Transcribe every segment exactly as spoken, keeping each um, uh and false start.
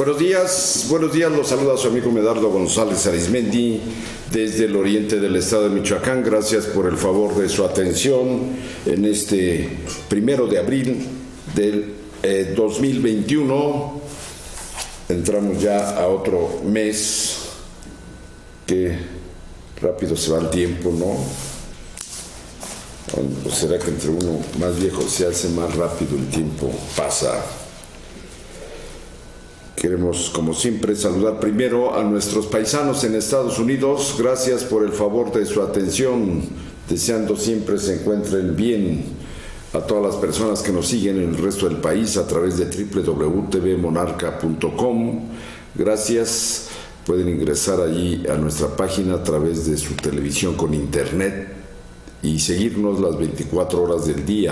Buenos días, buenos días, los saluda su amigo Medardo González Arizmendi desde el oriente del estado de Michoacán. Gracias por el favor de su atención en este primero de abril del eh, dos mil veintiuno. Entramos ya a otro mes, que rápido se va el tiempo, ¿no? ¿O será que entre uno más viejo se hace más rápido el tiempo pasa? Queremos, como siempre, saludar primero a nuestros paisanos en Estados Unidos. Gracias por el favor de su atención, deseando siempre se encuentren bien. A todas las personas que nos siguen en el resto del país a través de doble u doble u doble u punto t v monarca punto com. Gracias. Pueden ingresar allí a nuestra página a través de su televisión con internet y seguirnos las veinticuatro horas del día.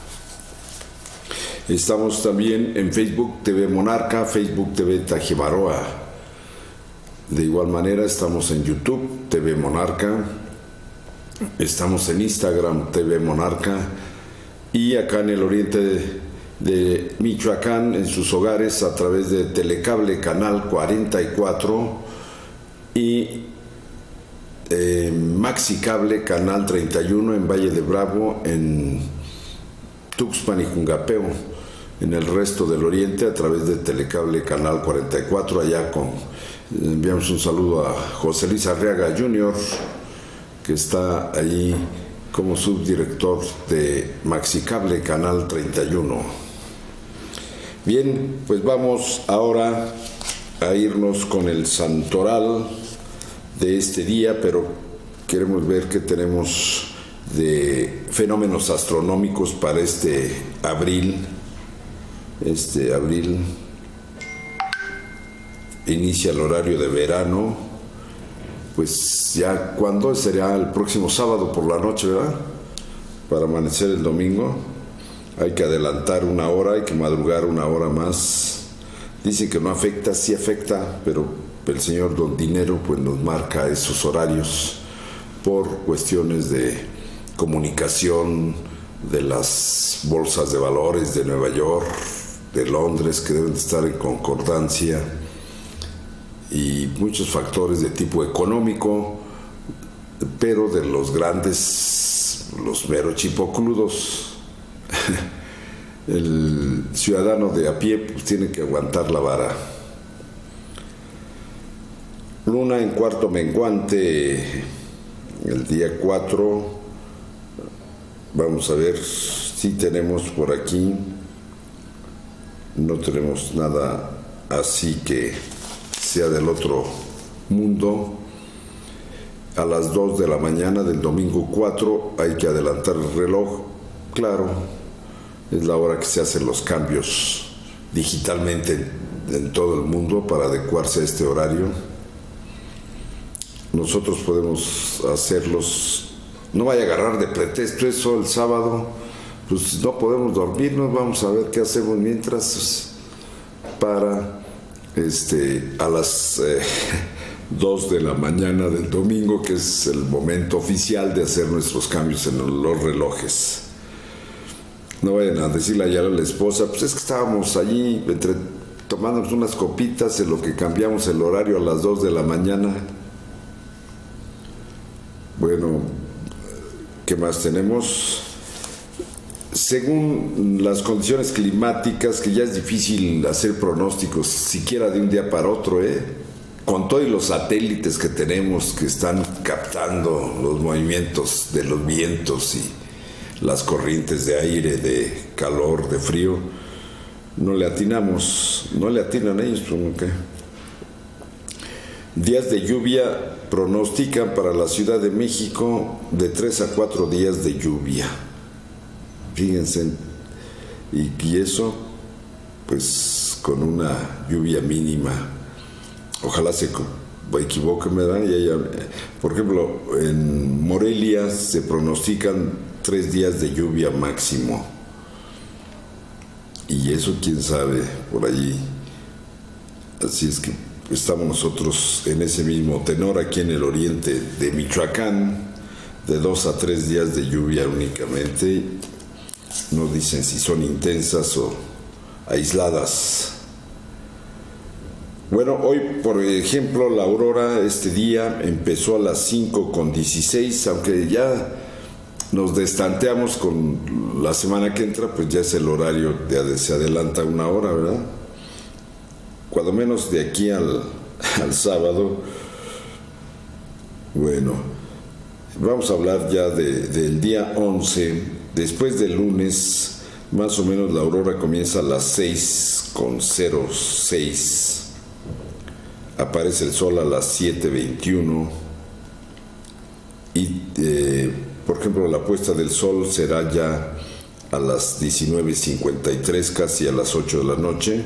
Estamos también en Facebook T V Monarca, Facebook T V Tajimaroa. De igual manera estamos en YouTube T V Monarca, estamos en Instagram T V Monarca y acá en el oriente de, de Michoacán, en sus hogares, a través de Telecable Canal cuarenta y cuatro y eh, Maxicable Canal treinta y uno en Valle de Bravo, en Tuxpan y Jungapeo. En el resto del oriente a través de Telecable Canal cuarenta y cuatro, allá con, enviamos un saludo a José Luis Arriaga junior, que está allí como subdirector de Maxicable Canal treinta y uno. Bien, pues vamos ahora a irnos con el santoral de este día, pero queremos ver qué tenemos de fenómenos astronómicos para este abril. Este abril inicia el horario de verano, pues ya cuando será el próximo sábado por la noche, ¿verdad? Para amanecer el domingo. Hay que adelantar una hora, hay que madrugar una hora más. Dicen que no afecta, sí afecta, pero el señor Don Dinero pues nos marca esos horarios por cuestiones de comunicación de las bolsas de valores de Nueva York, de Londres, que deben estar en concordancia, y muchos factores de tipo económico, pero de los grandes, los mero chipocludos, el ciudadano de a pie pues tiene que aguantar la vara. Luna en cuarto menguante el día cuatro. Vamos a ver si tenemos por aquí. No tenemos nada así que sea del otro mundo. A las dos de la mañana del domingo cuatro hay que adelantar el reloj. Claro, es la hora que se hacen los cambios digitalmente en todo el mundo para adecuarse a este horario. Nosotros podemos hacerlos. No vaya a agarrar de pretexto eso el sábado, pues no podemos dormirnos, vamos a ver qué hacemos mientras para este, a las eh, dos de la mañana del domingo, que es el momento oficial de hacer nuestros cambios en los relojes. No vayan a decirle allá a la esposa, pues es que estábamos allí entre, tomándonos unas copitas en lo que cambiamos el horario a las dos de la mañana. Bueno, ¿qué más tenemos? Según las condiciones climáticas, que ya es difícil hacer pronósticos siquiera de un día para otro, ¿eh? Con todos los satélites que tenemos que están captando los movimientos de los vientos y las corrientes de aire, de calor, de frío, no le atinamos, no le atinan ellos, ¿por qué? Días de lluvia pronostican para la Ciudad de México de tres a cuatro días de lluvia. Fíjense, y, y eso, pues con una lluvia mínima. Ojalá se equivoquen, ¿verdad? Y haya, por ejemplo, en Morelia se pronostican tres días de lluvia máximo. Y eso, quién sabe, por allí. Así es que estamos nosotros en ese mismo tenor aquí en el oriente de Michoacán, de dos a tres días de lluvia únicamente. No dicen si son intensas o aisladas. Bueno, hoy, por ejemplo, la aurora este día empezó a las cinco con dieciséis, aunque ya nos destanteamos con la semana que entra, pues ya es el horario, de, se adelanta una hora, ¿verdad? Cuando menos de aquí al, al sábado. Bueno, vamos a hablar ya de, del día once. Después del lunes, más o menos la aurora comienza a las seis con cero seis. Aparece el sol a las siete veintiuno. Y, eh, por ejemplo, la puesta del sol será ya a las diecinueve cincuenta y tres, casi a las ocho de la noche.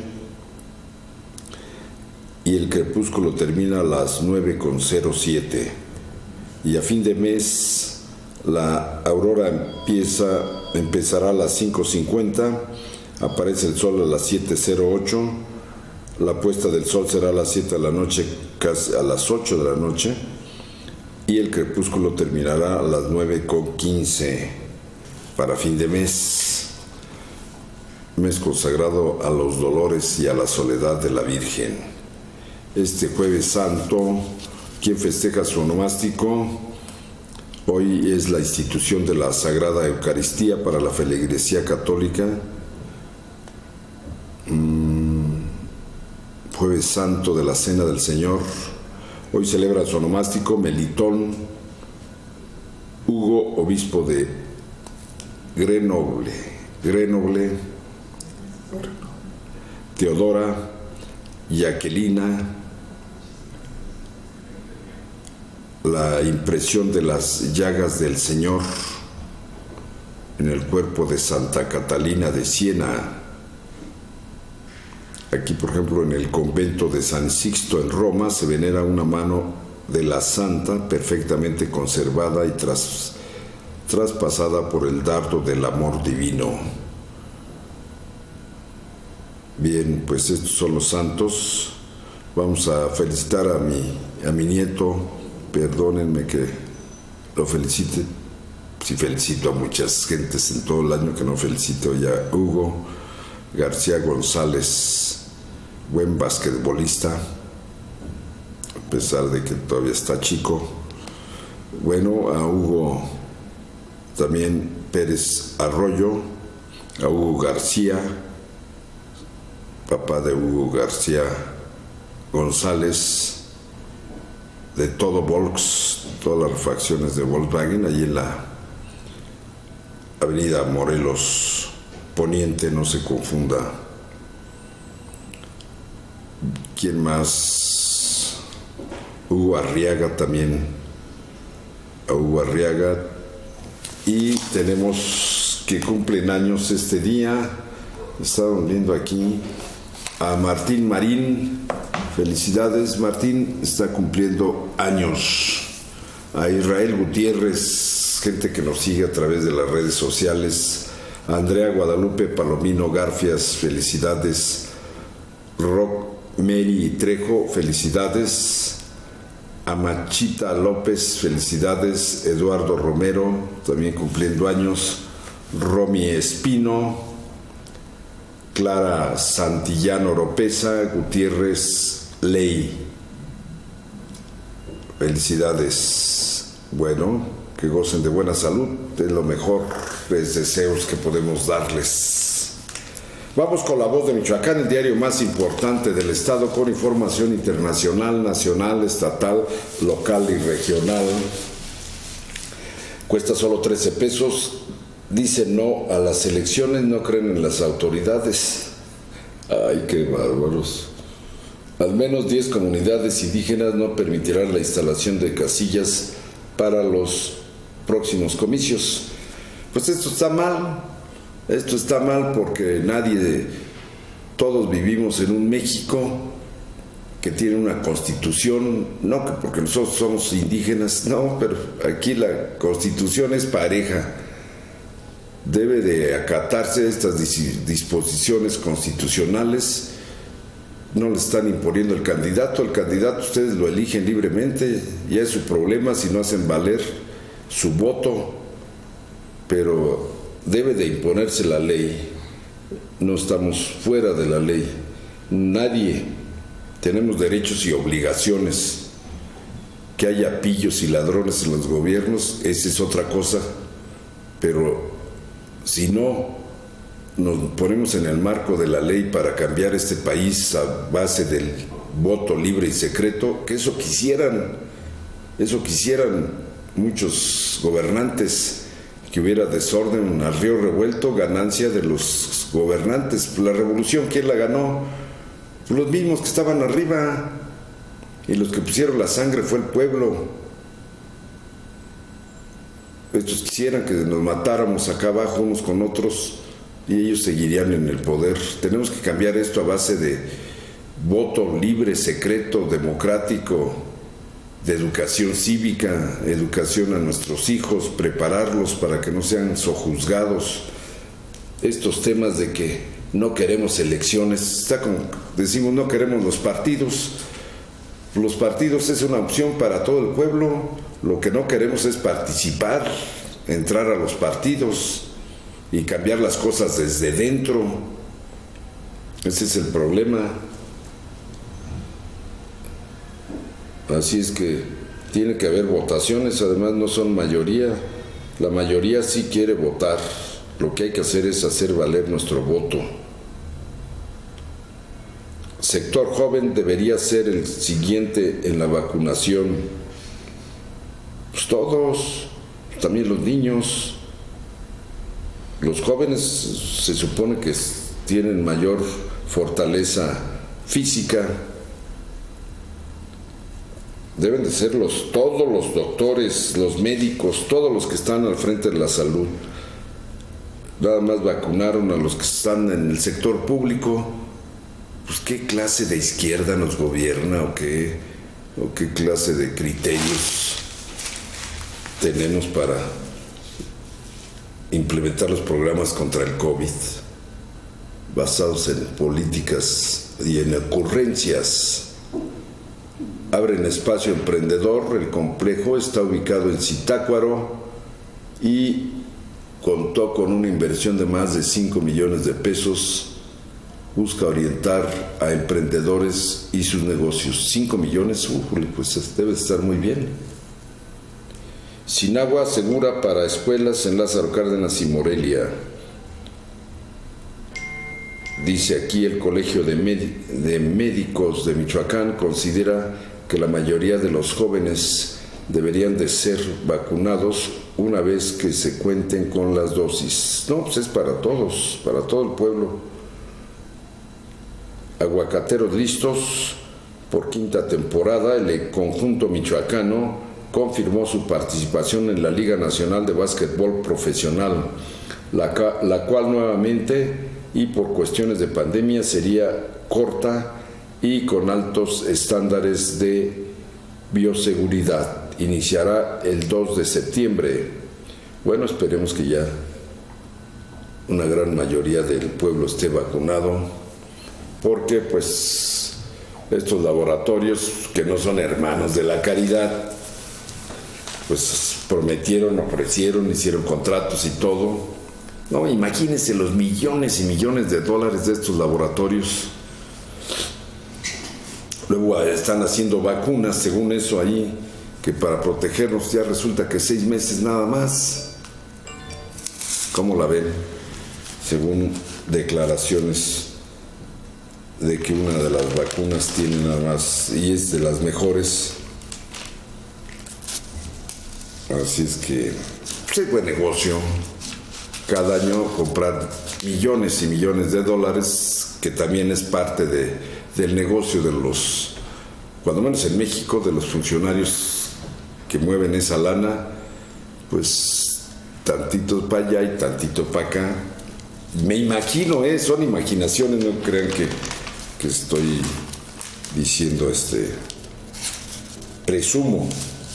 Y el crepúsculo termina a las nueve con cero siete. Y a fin de mes la aurora empieza, empezará a las cinco cincuenta, aparece el sol a las siete cero ocho, la puesta del sol será a las siete de la noche, casi a las ocho de la noche, y el crepúsculo terminará a las nueve con quince para fin de mes, mes consagrado a los dolores y a la soledad de la Virgen. Este Jueves Santo, quien festeja su onomástico, hoy es la institución de la Sagrada Eucaristía para la feligresía católica. Mm, Jueves Santo de la Cena del Señor. Hoy celebra su onomástico Melitón Hugo, obispo de Grenoble, Grenoble, Teodora, Jaquelina, la impresión de las llagas del Señor en el cuerpo de Santa Catalina de Siena. Aquí, por ejemplo, en el convento de San Sixto en Roma se venera una mano de la santa perfectamente conservada y tras, traspasada por el dardo del amor divino. Bien, pues estos son los santos. Vamos a felicitar a mi, a mi nieto. Perdónenme que lo felicite. Si felicito a muchas gentes en todo el año, que no felicito ya. Hugo García González, buen basquetbolista, a pesar de que todavía está chico. Bueno, a Hugo también Pérez Arroyo, a Hugo García, papá de Hugo García González, de todo Volks, todas las facciones de Volkswagen, allí en la avenida Morelos Poniente, no se confunda. ¿Quién más? Hugo Arriaga también, a Hugo Arriaga. Y tenemos que cumplen años este día, estamos viendo aquí, a Martín Marín. Felicidades, Martín, está cumpliendo años. A Israel Gutiérrez, gente que nos sigue a través de las redes sociales. A Andrea Guadalupe Palomino Garfias, felicidades. Rock Mary Trejo, felicidades. A Machita López, felicidades. Eduardo Romero, también cumpliendo años. Romy Espino, Clara Santillán Oropesa, Gutiérrez Ley, felicidades. Bueno, que gocen de buena salud, de lo mejor, los deseos que podemos darles. Vamos con La Voz de Michoacán, el diario más importante del estado, con información internacional, nacional, estatal, local y regional. Cuesta solo trece pesos. Dicen no a las elecciones, no creen en las autoridades. Ay, qué bárbaros. Al menos diez comunidades indígenas no permitirán la instalación de casillas para los próximos comicios. Pues esto está mal, esto está mal porque nadie, todos vivimos en un México que tiene una constitución, no que porque nosotros somos indígenas, no, pero aquí la constitución es pareja. Debe de acatarse estas disposiciones constitucionales. No le están imponiendo el candidato, el candidato ustedes lo eligen libremente, ya es su problema si no hacen valer su voto, pero debe de imponerse la ley. No estamos fuera de la ley, nadie tenemos derechos y obligaciones. Que haya pillos y ladrones en los gobiernos, esa es otra cosa, pero si no nos ponemos en el marco de la ley para cambiar este país a base del voto libre y secreto, que eso quisieran, eso quisieran muchos gobernantes, que hubiera desorden, al río revuelto, ganancia de los gobernantes. La revolución, ¿quién la ganó? Los mismos que estaban arriba, y los que pusieron la sangre fue el pueblo. Estos quisieran que nos matáramos acá abajo unos con otros y ellos seguirían en el poder. Tenemos que cambiar esto a base de voto libre, secreto, democrático, de educación cívica, educación a nuestros hijos, prepararlos para que no sean sojuzgados. Estos temas de que no queremos elecciones, está como decimos, no queremos los partidos. Los partidos es una opción para todo el pueblo. Lo que no queremos es participar, entrar a los partidos y cambiar las cosas desde dentro. Ese es el problema. Así es que tiene que haber votaciones, además no son mayoría. La mayoría sí quiere votar. Lo que hay que hacer es hacer valer nuestro voto. Sector joven debería ser el siguiente en la vacunación. Pues todos, también los niños. Los jóvenes se supone que tienen mayor fortaleza física. Deben de ser los, todos los doctores, los médicos, todos los que están al frente de la salud. Nada más vacunaron a los que están en el sector público. Pues qué clase de izquierda nos gobierna o qué, o qué clase de criterios tenemos para implementar los programas contra el COVID basados en políticas y en ocurrencias. Abren espacio emprendedor. El complejo está ubicado en Zitácuaro y contó con una inversión de más de cinco millones de pesos. Busca orientar a emprendedores y sus negocios. cinco millones, uh, pues debe estar muy bien. Sin agua segura para escuelas en Lázaro Cárdenas y Morelia. Dice aquí el Colegio de, de Médicos de Michoacán considera que la mayoría de los jóvenes deberían de ser vacunados una vez que se cuenten con las dosis. No, pues es para todos, para todo el pueblo. Aguacateros listos por quinta temporada. El conjunto michoacano confirmó su participación en la Liga Nacional de Básquetbol Profesional, la, la cual nuevamente y por cuestiones de pandemia sería corta y con altos estándares de bioseguridad. Iniciará el dos de septiembre. Bueno, esperemos que ya una gran mayoría del pueblo esté vacunado, porque pues estos laboratorios que no son hermanos de la caridad, pues prometieron, ofrecieron, hicieron contratos y todo. No, imagínense los millones y millones de dólares de estos laboratorios. Luego están haciendo vacunas, según eso ahí, que para protegernos ya resulta que seis meses nada más. ¿Cómo la ven? Según declaraciones de que una de las vacunas tiene nada más y es de las mejores. Así es que pues es buen negocio cada año comprar millones y millones de dólares, que también es parte de, del negocio de los, cuando menos en México, de los funcionarios que mueven esa lana. Pues tantito para allá y tantito para acá. Me imagino, ¿eh? Son imaginaciones, no crean que que estoy diciendo, este, presumo,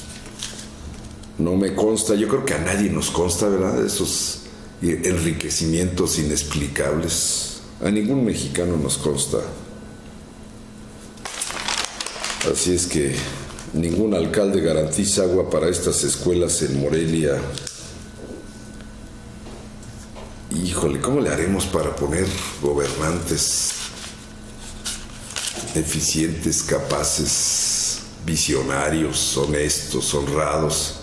no me consta, yo creo que a nadie nos consta, ¿verdad? Esos enriquecimientos inexplicables, a ningún mexicano nos consta. Así es que ningún alcalde garantiza agua para estas escuelas en Morelia. Híjole, ¿cómo le haremos para poner gobernantes eficientes, capaces, visionarios, honestos, honrados.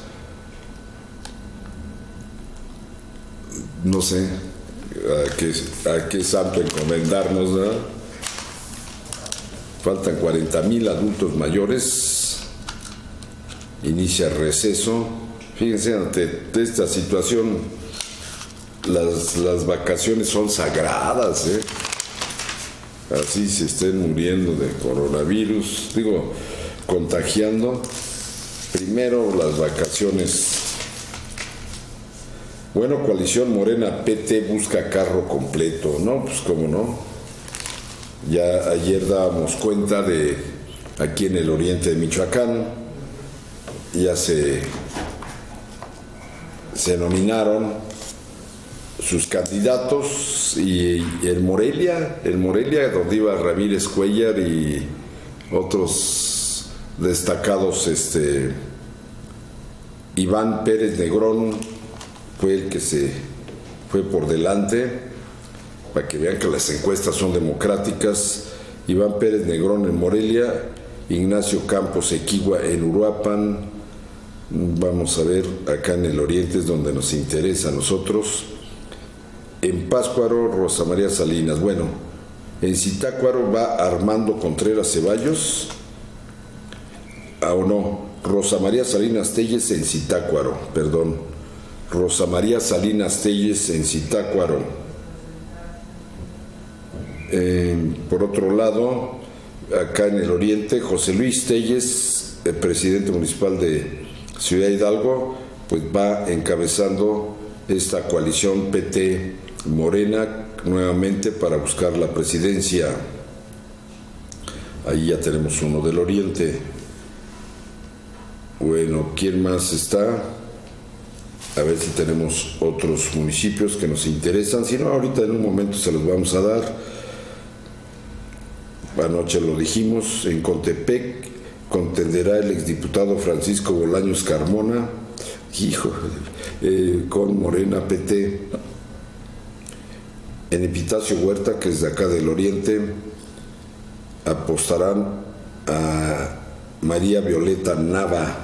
No sé a qué, a qué santo encomendarnos, ¿verdad? Faltan cuarenta mil adultos mayores, inicia el receso. Fíjense, ante esta situación, las, las vacaciones son sagradas, ¿eh? Así se estén muriendo de coronavirus, digo, contagiando. Primero las vacaciones. Bueno, coalición Morena P T busca carro completo, ¿no? Pues cómo no. Ya ayer dábamos cuenta de aquí en el oriente de Michoacán, ya se, se nominaron sus candidatos y el Morelia, el Morelia donde iba Ramírez Cuellar y otros destacados, este, Iván Pérez Negrón fue el que se fue por delante, para que vean que las encuestas son democráticas. Iván Pérez Negrón en Morelia, Ignacio Campos Equigua en Uruapan. Vamos a ver, acá en el oriente es donde nos interesa a nosotros. En Pátzcuaro, Rosa María Salinas. Bueno, en Zitácuaro va Armando Contreras Ceballos, ah, o no, Rosa María Salinas Telles en Zitácuaro, perdón, Rosa María Salinas Telles en Zitácuaro. Eh, por otro lado, acá en el oriente, José Luis Telles, el presidente municipal de Ciudad Hidalgo, pues va encabezando esta coalición P T Morena nuevamente para buscar la presidencia. Ahí ya tenemos uno del oriente. Bueno, ¿quién más está? A ver si tenemos otros municipios que nos interesan. Si no, ahorita en un momento se los vamos a dar. Anoche lo dijimos, en Contepec contenderá el exdiputado Francisco Bolaños Carmona, hijo, eh, con Morena P T. En Epitacio Huerta, que es de acá del oriente, apostarán a María Violeta Nava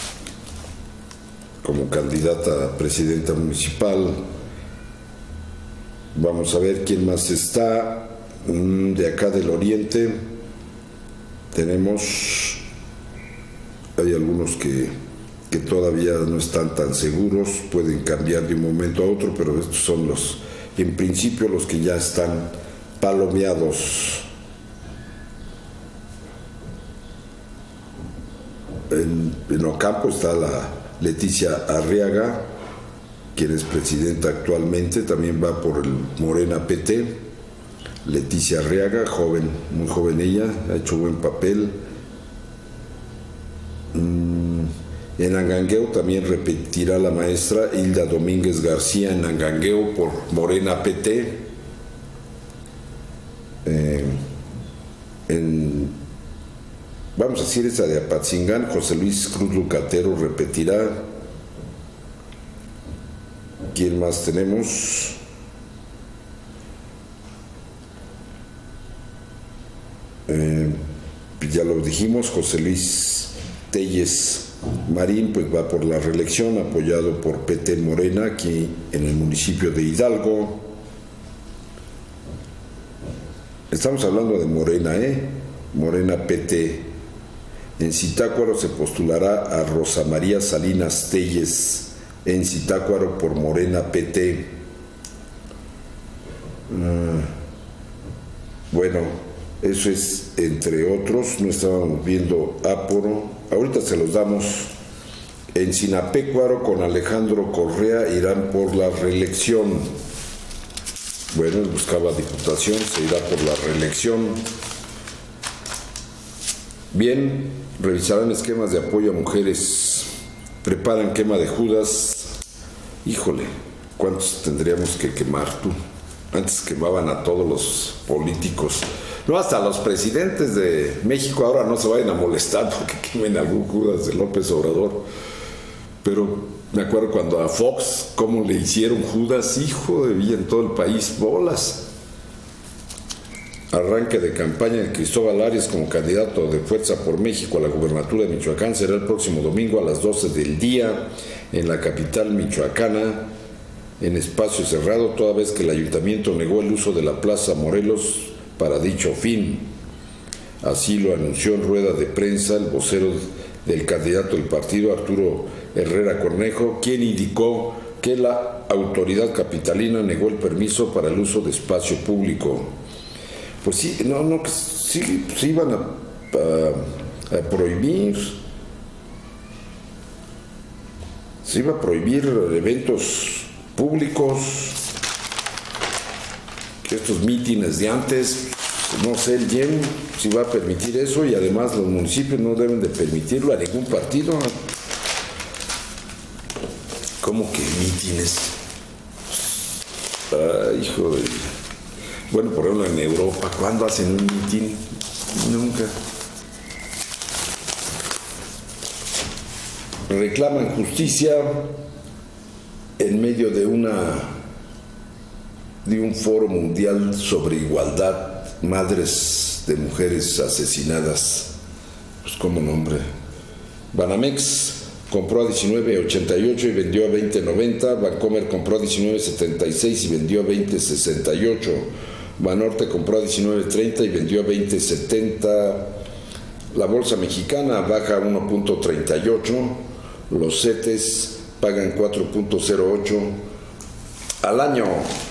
como candidata a presidenta municipal. Vamos a ver quién más está. De acá del oriente tenemos, hay algunos que, que todavía no están tan seguros, pueden cambiar de un momento a otro, pero estos son los, en principio, los que ya están palomeados. En, en Ocampo está la Leticia Arriaga, quien es presidenta actualmente, también va por el Morena P T. Leticia Arriaga, joven, muy joven ella, ha hecho buen papel. En Angangueo también repetirá la maestra Hilda Domínguez García en Angangueo por Morena P T. Eh, en, vamos a decir esa de Apatzingán, José Luis Cruz Lucatero repetirá. ¿Quién más tenemos? Eh, ya lo dijimos, José Luis Telles Marín pues va por la reelección, apoyado por P T Morena aquí en el municipio de Hidalgo. Estamos hablando de Morena, ¿eh? Morena P T. En Zitácuaro se postulará a Rosa María Salinas Telles en Zitácuaro por Morena P T. Uh, bueno, eso es entre otros. No estábamos viendo Áporo, ahorita se los damos. En Sinapecuaro con Alejandro Correa irán por la reelección. Bueno, él buscaba diputación, se irá por la reelección. Bien, revisarán esquemas de apoyo a mujeres. Preparan quema de Judas. Híjole, ¿cuántos tendríamos que quemar tú? Antes quemaban a todos los políticos. No, hasta los presidentes de México ahora no se vayan a molestar porque quemen algún Judas de López Obrador. Pero me acuerdo cuando a Fox, cómo le hicieron Judas, hijo de vida, en todo el país, bolas. arranque de campaña de Cristóbal Arias como candidato de Fuerza por México a la gubernatura de Michoacán será el próximo domingo a las doce del día en la capital michoacana, en espacio cerrado, toda vez que el ayuntamiento negó el uso de la Plaza Morelos para dicho fin. Así lo anunció en rueda de prensa el vocero del candidato del partido, Arturo Herrera Cornejo, quien indicó que la autoridad capitalina negó el permiso para el uso de espacio público. Pues sí, no, no, sí, sí iban a, a, a prohibir, se iba a prohibir eventos públicos, que estos mítines de antes, no sé el I E M si va a permitir eso, y además los municipios no deben de permitirlo a ningún partido. ¿Cómo que mítines? Ah, hijo de... Bueno, por ejemplo, en Europa, ¿cuándo hacen un mitin? Nunca. Reclaman justicia en medio de una de un foro mundial sobre igualdad, madres de mujeres asesinadas. Pues como nombre. Banamex compró a diecinueve ochenta y ocho y vendió a veinte noventa. Bancomer compró a diecinueve setenta y seis y vendió a veinte sesenta y ocho. Banorte compró a diecinueve treinta y vendió a veinte setenta. La bolsa mexicana baja a uno punto treinta y ocho. Los CETES pagan cuatro punto cero ocho. Al año,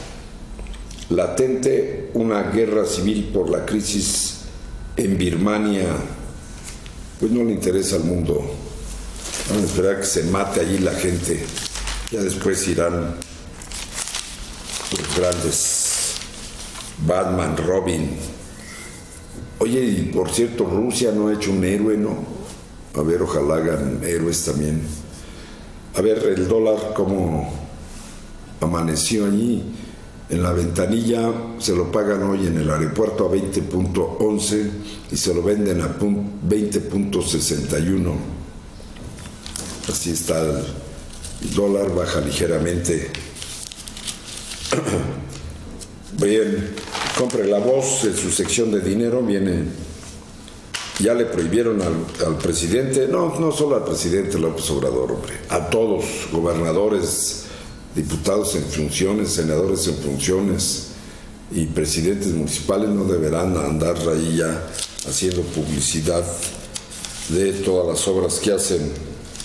latente una guerra civil por la crisis en Birmania. Pues no le interesa al mundo. Van a esperar que se mate allí la gente. Ya después irán los grandes. Batman, Robin. Oye, y por cierto, Rusia no ha hecho un héroe, ¿no? A ver, ojalá hagan héroes también. A ver, el dólar, cómo amaneció allí. En la ventanilla se lo pagan hoy en el aeropuerto a veinte punto once y se lo venden a veinte punto sesenta y uno. Así está el dólar, baja ligeramente. Bien, compre La Voz en su sección de dinero, viene, ya le prohibieron al, al presidente, no, no solo al presidente López Obrador, hombre, a todos, gobernadores, diputados en funciones, senadores en funciones y presidentes municipales no deberán andar ahí ya haciendo publicidad de todas las obras que hacen.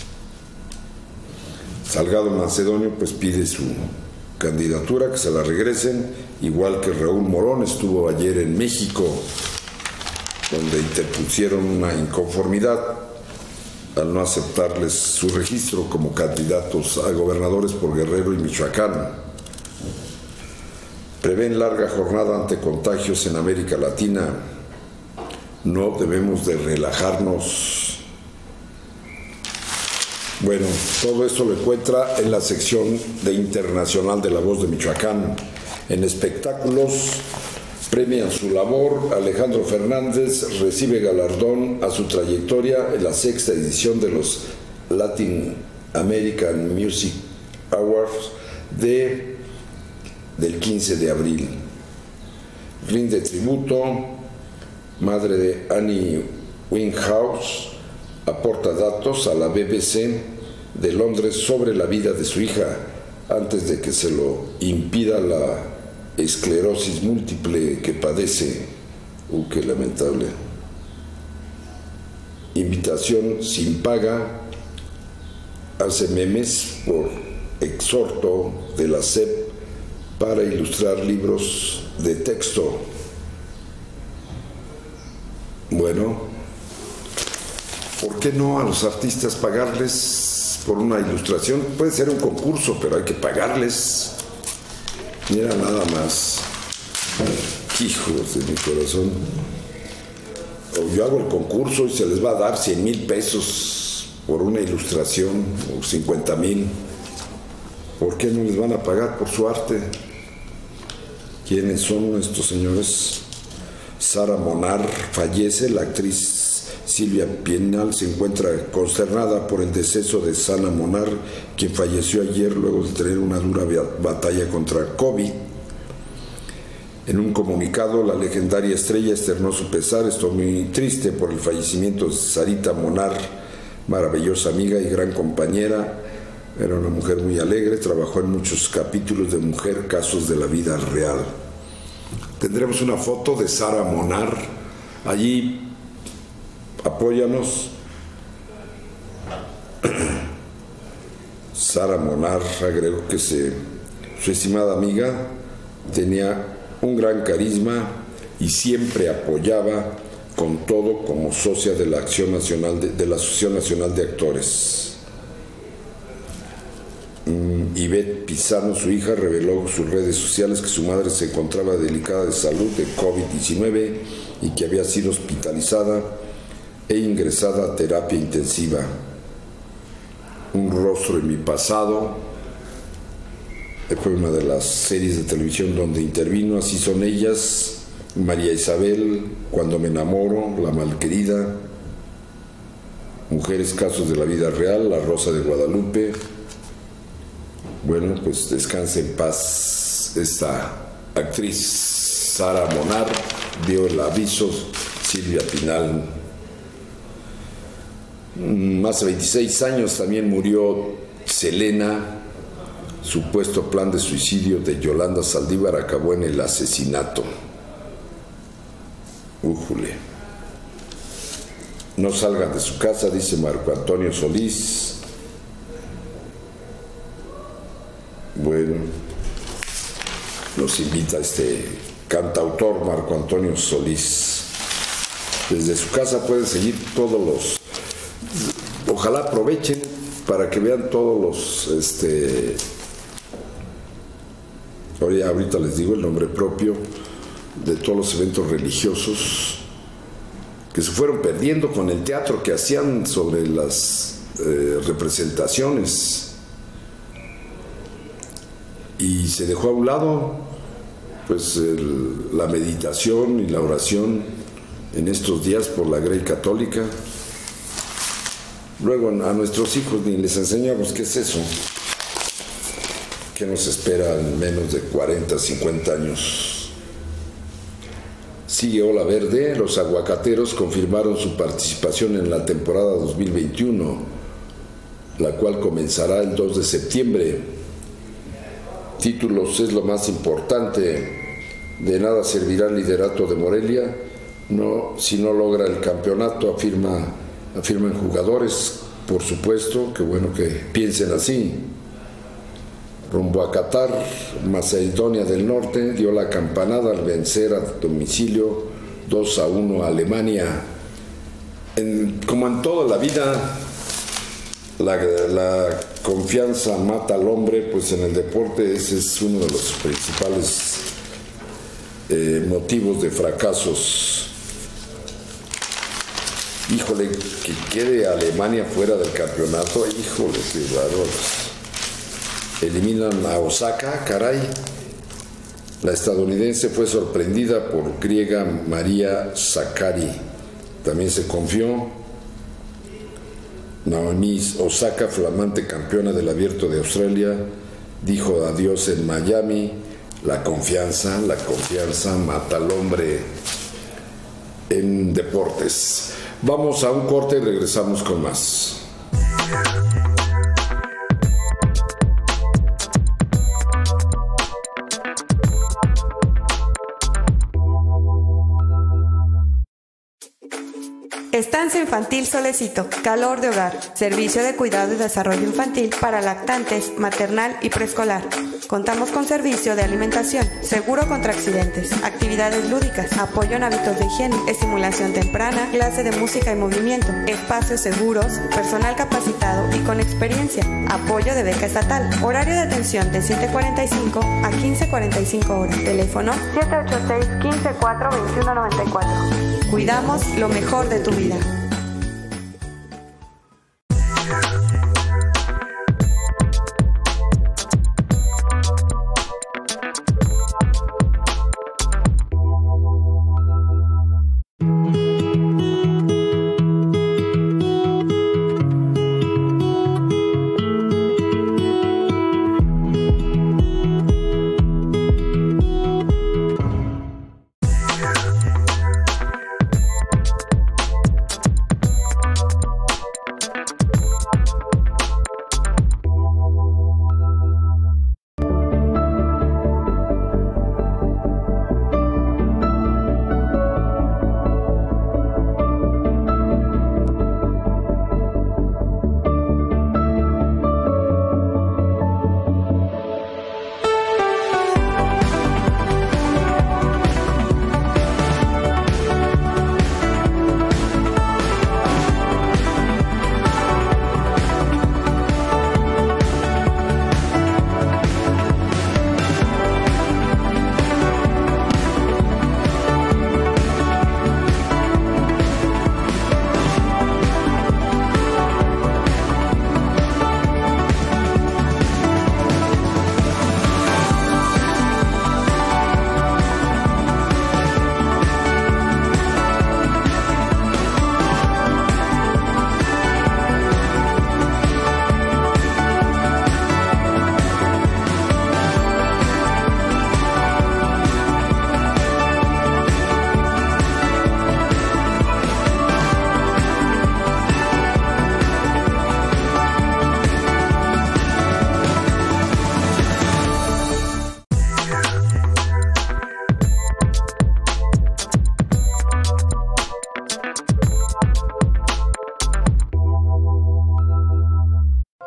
Salgado Macedonio pues pide su candidatura, que se la regresen, igual que Raúl Morón estuvo ayer en México, donde interpusieron una inconformidad al no aceptarles su registro como candidatos a gobernadores por Guerrero y Michoacán. Prevén larga jornada ante contagios en América Latina. No debemos de relajarnos. Bueno, todo esto lo encuentra en la sección de Internacional de La Voz de Michoacán. En espectáculos, premian su labor. Alejandro Fernández recibe galardón a su trayectoria en la sexta edición de los Latin American Music Awards de, del quince de abril. Rinde tributo. Madre de Annie Winehouse aporta datos a la B B C de Londres sobre la vida de su hija antes de que se lo impida la esclerosis múltiple que padece. Uh, qué lamentable. Invitación sin paga. Hace memes por exhorto de la S E P para ilustrar libros de texto. Bueno, ¿por qué no a los artistas pagarles por una ilustración? Puede ser un concurso, pero hay que pagarles. Mira nada más. Hijos de mi corazón. O yo hago el concurso y se les va a dar cien mil pesos por una ilustración, o cincuenta mil. ¿Por qué no les van a pagar por su arte? ¿Quiénes son estos señores? Sara Monar fallece. La actriz Silvia Pinal se encuentra consternada por el deceso de Sara Monar, quien falleció ayer luego de tener una dura batalla contra COVID. En un comunicado, la legendaria estrella externó su pesar: estoy muy triste por el fallecimiento de Sarita Monar, maravillosa amiga y gran compañera. Era una mujer muy alegre, trabajó en muchos capítulos de Mujer, casos de la vida real. Tendremos una foto de Sara Monar. Allí, apóyanos. Sara Monar agregó que se, su estimada amiga tenía un gran carisma y siempre apoyaba con todo como socia de la Acción Nacional de, de la Asociación Nacional de Actores. Mm, Ivette Pizano, su hija, reveló en sus redes sociales que su madre se encontraba delicada de salud de COVID diecinueve y que había sido hospitalizada e ingresada a terapia intensiva. Un rostro en mi pasado fue una de las series de televisión donde intervino. Así son ellas, María Isabel, Cuando me enamoro, La malquerida, Mujeres, casos de la vida real, La Rosa de Guadalupe. Bueno, pues descanse en paz esta actriz Sara Monar. Dio el aviso Silvia Pinal. Hace veintiséis años también murió Selena. Supuesto plan de suicidio de Yolanda Saldívar acabó en el asesinato. Újule. No salgan de su casa, dice Marco Antonio Solís. Bueno, nos invita este cantautor Marco Antonio Solís. Desde su casa pueden seguir todos los... Ojalá aprovechen para que vean todos los... este ahorita les digo el nombre propio de todos los eventos religiosos que se fueron perdiendo con el teatro que hacían sobre las eh, representaciones, y se dejó a un lado pues el, la meditación y la oración en estos días por la Grey Católica. Luego a nuestros hijos ni les enseñamos qué es eso, que nos espera en menos de cuarenta, cincuenta años. Sigue Ola Verde. Los aguacateros confirmaron su participación en la temporada dos mil veintiuno, la cual comenzará el dos de septiembre. Títulos es lo más importante. De nada servirá el liderato de Morelia no, si no logra el campeonato, afirma, afirman jugadores. Por supuesto, que bueno que piensen así. Rumbo a Qatar, Macedonia del Norte dio la campanada al vencer a domicilio dos a uno a Alemania. En, como en toda la vida, la, la confianza mata al hombre, pues en el deporte ese es uno de los principales eh, motivos de fracasos. Híjole, que quede Alemania fuera del campeonato, híjole, qué raro. Eliminan a Osaka, caray. La estadounidense fue sorprendida por griega María Sakkari. También se confió. Naomi Osaka, flamante campeona del Abierto de Australia, dijo adiós en Miami. La confianza, la confianza mata al hombre en deportes. Vamos a un corte y regresamos con más. Estancia Infantil Solecito, calor de hogar, servicio de cuidado y desarrollo infantil para lactantes, maternal y preescolar. Contamos con servicio de alimentación, seguro contra accidentes, actividades lúdicas, apoyo en hábitos de higiene, estimulación temprana, clase de música y movimiento, espacios seguros, personal capacitado y con experiencia, apoyo de beca estatal, horario de atención de siete cuarenta y cinco a quince cuarenta y cinco horas, teléfono siete ocho seis, quince cuatro, veintiuno noventa y cuatro. Cuidamos lo mejor de tu vida.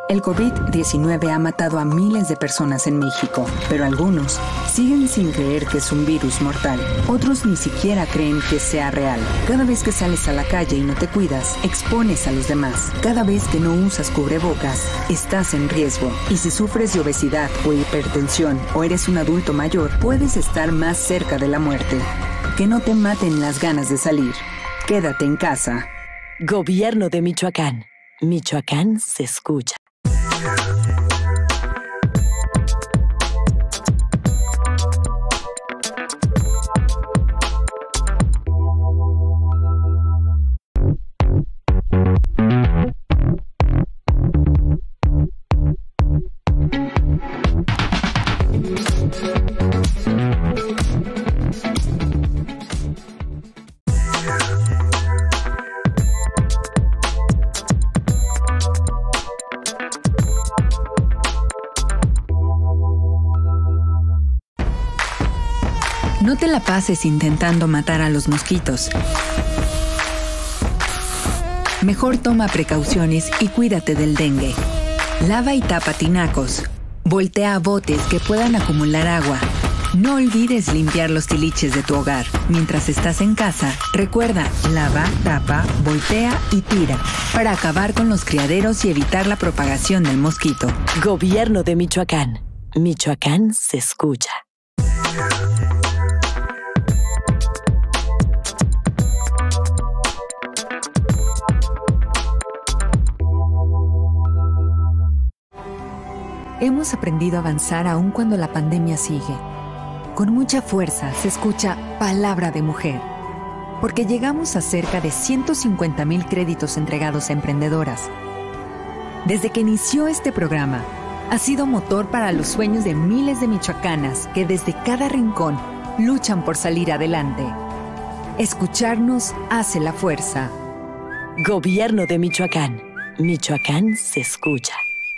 El COVID diecinueve ha matado a miles de personas en México, pero algunos siguen sin creer que es un virus mortal. Otros ni siquiera creen que sea real. Cada vez que sales a la calle y no te cuidas, expones a los demás. Cada vez que no usas cubrebocas, estás en riesgo. Y si sufres de obesidad o hipertensión o eres un adulto mayor, puedes estar más cerca de la muerte. Que no te maten las ganas de salir. Quédate en casa. Gobierno de Michoacán. Michoacán se escucha. No te la pases intentando matar a los mosquitos. Mejor toma precauciones y cuídate del dengue. Lava y tapa tinacos. Voltea botes que puedan acumular agua. No olvides limpiar los tiliches de tu hogar. Mientras estás en casa, recuerda, lava, tapa, voltea y tira, para acabar con los criaderos y evitar la propagación del mosquito. Gobierno de Michoacán. Michoacán se escucha. Hemos aprendido a avanzar aún cuando la pandemia sigue. Con mucha fuerza se escucha Palabra de Mujer, porque llegamos a cerca de ciento cincuenta mil créditos entregados a emprendedoras. Desde que inició este programa, ha sido motor para los sueños de miles de michoacanas que desde cada rincón luchan por salir adelante. Escucharnos hace la fuerza. Gobierno de Michoacán. Michoacán se escucha.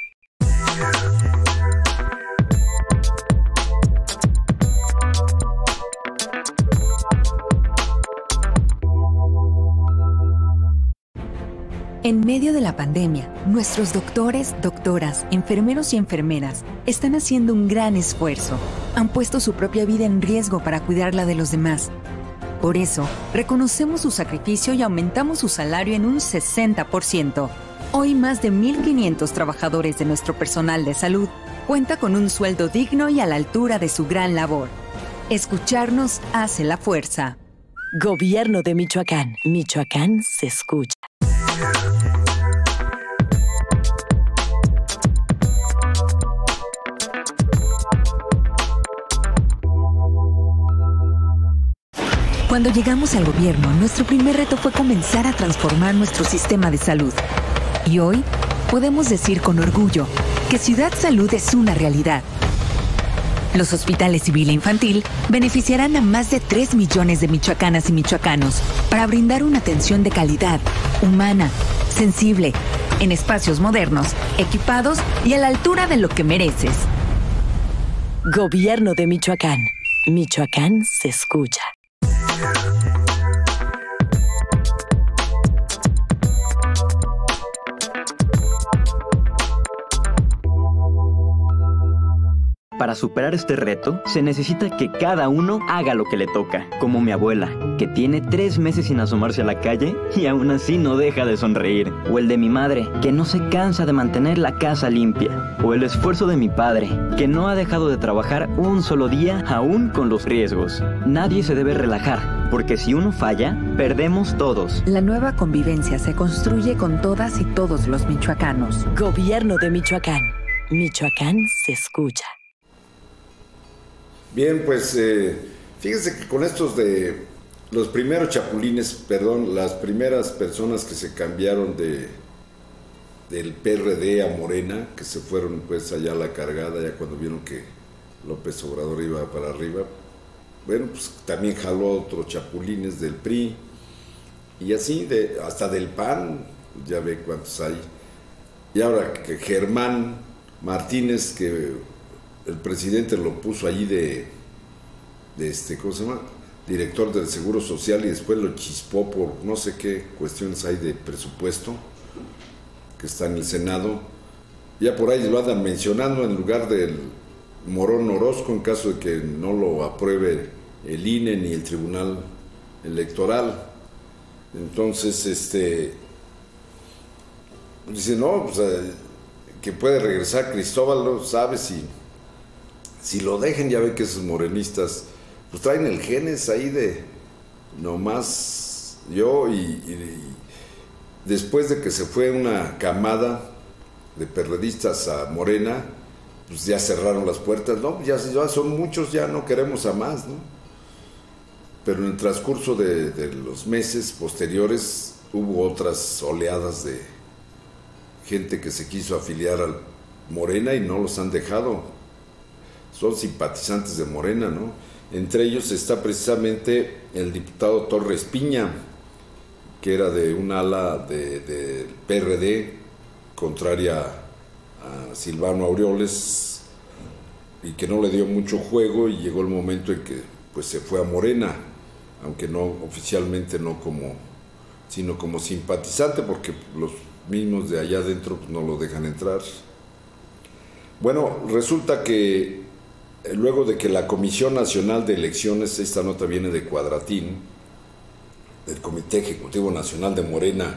En medio de la pandemia, nuestros doctores, doctoras, enfermeros y enfermeras están haciendo un gran esfuerzo. Han puesto su propia vida en riesgo para cuidar la de los demás. Por eso, reconocemos su sacrificio y aumentamos su salario en un sesenta por ciento. Hoy más de mil quinientos trabajadores de nuestro personal de salud cuenta con un sueldo digno y a la altura de su gran labor. Escucharnos hace la fuerza. Gobierno de Michoacán. Michoacán se escucha. Cuando llegamos al gobierno, nuestro primer reto fue comenzar a transformar nuestro sistema de salud. Y hoy podemos decir con orgullo que Ciudad Salud es una realidad. Los hospitales civil e infantil beneficiarán a más de tres millones de michoacanas y michoacanos para brindar una atención de calidad, humana, sensible, en espacios modernos, equipados y a la altura de lo que mereces. Gobierno de Michoacán. Michoacán se escucha. Para superar este reto, se necesita que cada uno haga lo que le toca, como mi abuela, que tiene tres meses sin asomarse a la calle y aún así no deja de sonreír. O el de mi madre, que no se cansa de mantener la casa limpia. O el esfuerzo de mi padre, que no ha dejado de trabajar un solo día aún con los riesgos. Nadie se debe relajar, porque si uno falla, perdemos todos. La nueva convivencia se construye con todas y todos los michoacanos. Gobierno de Michoacán. Michoacán se escucha. Bien, pues eh, fíjense que con estos de los primeros chapulines, perdón, las primeras personas que se cambiaron de del P R D a Morena, que se fueron pues allá a la cargada, ya cuando vieron que López Obrador iba para arriba, bueno, pues también jaló otros chapulines del P R I, y así, de, hasta del P A N, ya ve cuántos hay. Y ahora que Germán Martínez, que el presidente lo puso allí de, de este, ¿cómo se llama? Director del Seguro Social, y después lo chispó por no sé qué cuestiones hay de presupuesto, que está en el Senado, Ya por ahí lo andan mencionando en lugar del Morón Orozco en caso de que no lo apruebe el I N E ni el Tribunal Electoral. Entonces, este, dice, no, pues, eh, que puede regresar Cristóbal, ¿no? ¿Sabe? Si, si lo dejen, ya ve que esos morenistas, pues traen el genes ahí de nomás yo y, y, y después de que se fue una camada de perredistas a Morena, pues ya cerraron las puertas, no, ya, ya son muchos, ya no queremos a más, ¿no? Pero en el transcurso de, de los meses posteriores hubo otras oleadas de gente que se quiso afiliar al Morena y no los han dejado. Son simpatizantes de Morena, ¿no? Entre ellos está precisamente el diputado Torres Piña, que era de un ala del de P R D, contraria a Silvano Aureoles, y que no le dio mucho juego, y llegó el momento en que pues se fue a Morena, aunque no oficialmente, no como, sino como simpatizante, porque los mismos de allá adentro pues, no lo dejan entrar. Bueno, resulta que eh, luego de que la Comisión Nacional de Elecciones, esta nota viene de Cuadratín, del Comité Ejecutivo Nacional de Morena,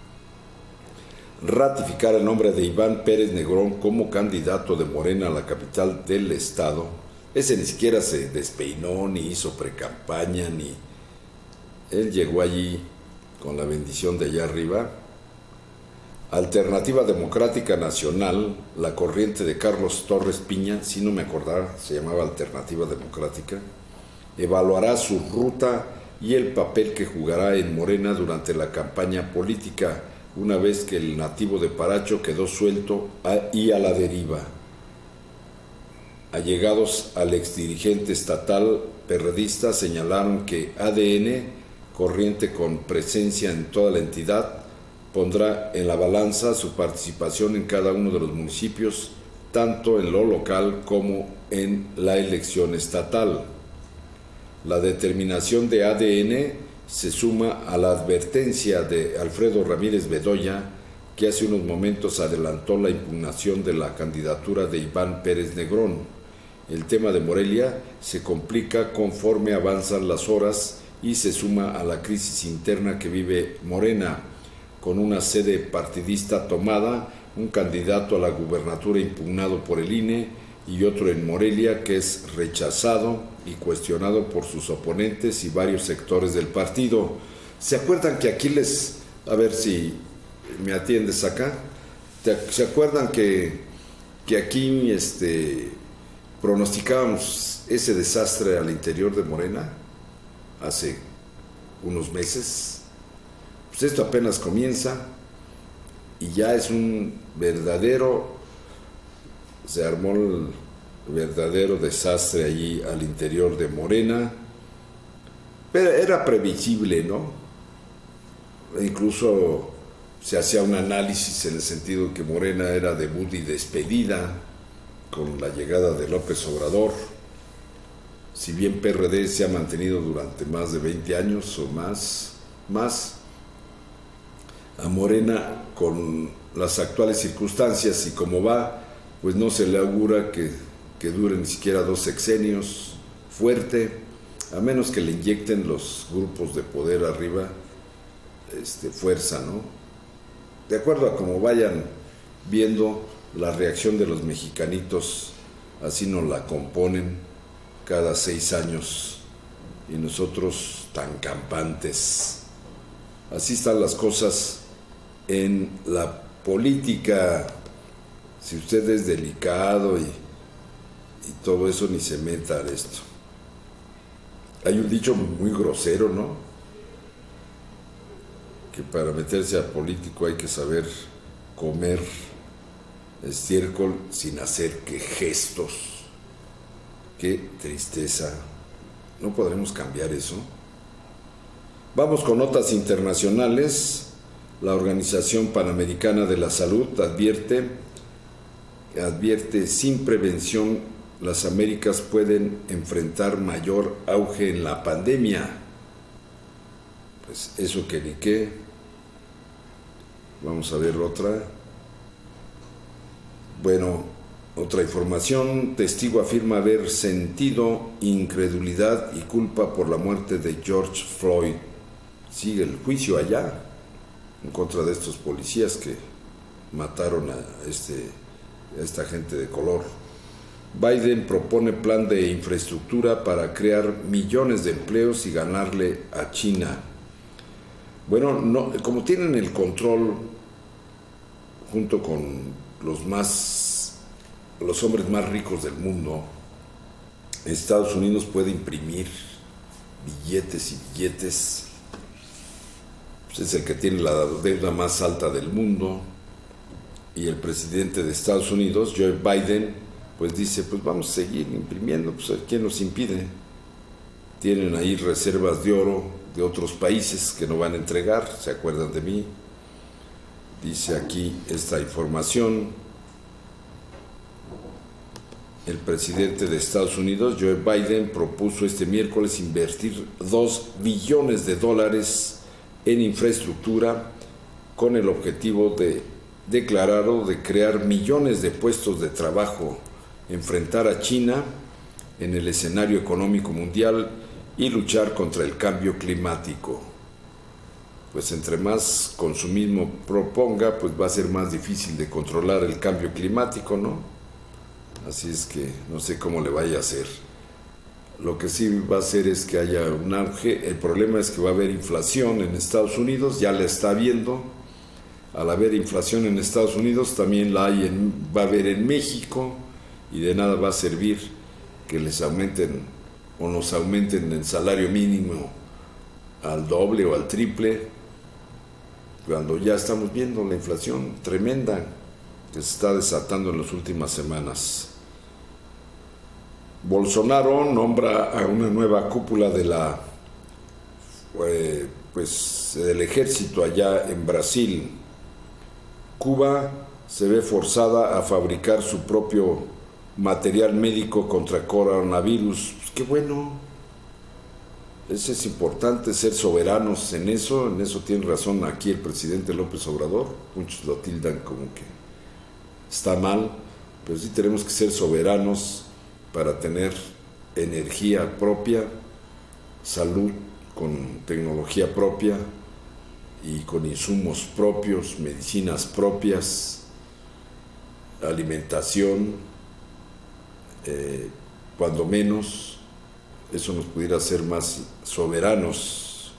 ratificar el nombre de Iván Pérez Negrón como candidato de Morena a la capital del estado. Ese ni siquiera se despeinó, ni hizo precampaña, ni... Él llegó allí con la bendición de allá arriba. Alternativa Democrática Nacional, la corriente de Carlos Torres Piña, si no me acordaba, se llamaba Alternativa Democrática, evaluará su ruta y el papel que jugará en Morena durante la campaña política, una vez que el nativo de Paracho quedó suelto y a la deriva. Allegados al exdirigente estatal perredista señalaron que A D N, corriente con presencia en toda la entidad, pondrá en la balanza su participación en cada uno de los municipios, tanto en lo local como en la elección estatal. La determinación de A D N se suma a la advertencia de Alfredo Ramírez Bedoya, que hace unos momentos adelantó la impugnación de la candidatura de Iván Pérez Negrón. El tema de Morelia se complica conforme avanzan las horas y se suma a la crisis interna que vive Morena, con una sede partidista tomada, un candidato a la gubernatura impugnado por el I N E y otro en Morelia que es rechazado y cuestionado por sus oponentes y varios sectores del partido. ¿Se acuerdan que aquí les, a ver si me atiendes acá, ¿se acuerdan que, que aquí este, pronosticábamos ese desastre al interior de Morena hace unos meses? Pues esto apenas comienza y ya es un verdadero, se armó el verdadero desastre allí al interior de Morena, pero era previsible, ¿no? Incluso se hacía un análisis en el sentido que Morena era debut y despedida con la llegada de López Obrador. Si bien P R D se ha mantenido durante más de veinte años o más, más, a Morena con las actuales circunstancias y como va, pues no se le augura que, que dure ni siquiera dos sexenios fuerte, a menos que le inyecten los grupos de poder arriba este, fuerza, ¿no? De acuerdo a cómo vayan viendo la reacción de los mexicanitos, así nos la componen cada seis años y nosotros tan campantes. Así están las cosas en la política. Si usted es delicado y, y todo eso, ni se meta a esto. Hay un dicho muy grosero, ¿no? Que para meterse a político hay que saber comer estiércol sin hacer que gestos. Qué tristeza. ¿No podremos cambiar eso? Vamos con notas internacionales. La Organización Panamericana de la Salud advierte, advierte sin prevención las Américas pueden enfrentar mayor auge en la pandemia. Pues eso que ni qué. Vamos a ver otra. Bueno, otra información, testigo afirma haber sentido incredulidad y culpa por la muerte de George Floyd. Sigue el juicio allá en contra de estos policías que mataron a, este, a esta gente de color. Biden propone plan de infraestructura para crear millones de empleos y ganarle a China. Bueno, no, como tienen el control junto con los más, los hombres más ricos del mundo, Estados Unidos puede imprimir billetes y billetes. Pues es el que tiene la deuda más alta del mundo, y el presidente de Estados Unidos, Joe Biden, pues dice, pues vamos a seguir imprimiendo, pues ¿quién nos impide? Tienen ahí reservas de oro de otros países que no van a entregar, ¿se acuerdan de mí? Dice aquí esta información, el presidente de Estados Unidos, Joe Biden, propuso este miércoles invertir dos billones de dólares en infraestructura con el objetivo de declarado de crear millones de puestos de trabajo, enfrentar a China en el escenario económico mundial y luchar contra el cambio climático. Pues entre más consumismo proponga, pues va a ser más difícil de controlar el cambio climático, ¿no? Así es que no sé cómo le vaya a hacer. Lo que sí va a hacer es que haya un auge. El problema es que va a haber inflación en Estados Unidos, ya la está habiendo. Al haber inflación en Estados Unidos, también la hay en, va a haber en México, y de nada va a servir que les aumenten o nos aumenten el salario mínimo al doble o al triple, cuando ya estamos viendo la inflación tremenda que se está desatando en las últimas semanas. Bolsonaro nombra a una nueva cúpula de la, eh, pues, del ejército allá en Brasil. Cuba se ve forzada a fabricar su propio material médico contra coronavirus. Pues qué bueno. Eso es importante, ser soberanos en eso. En eso tiene razón aquí el presidente López Obrador. Muchos lo tildan como que está mal, pero sí tenemos que ser soberanos para tener energía propia, salud con tecnología propia y con insumos propios, medicinas propias, alimentación, eh, cuando menos, eso nos pudiera hacer más soberanos.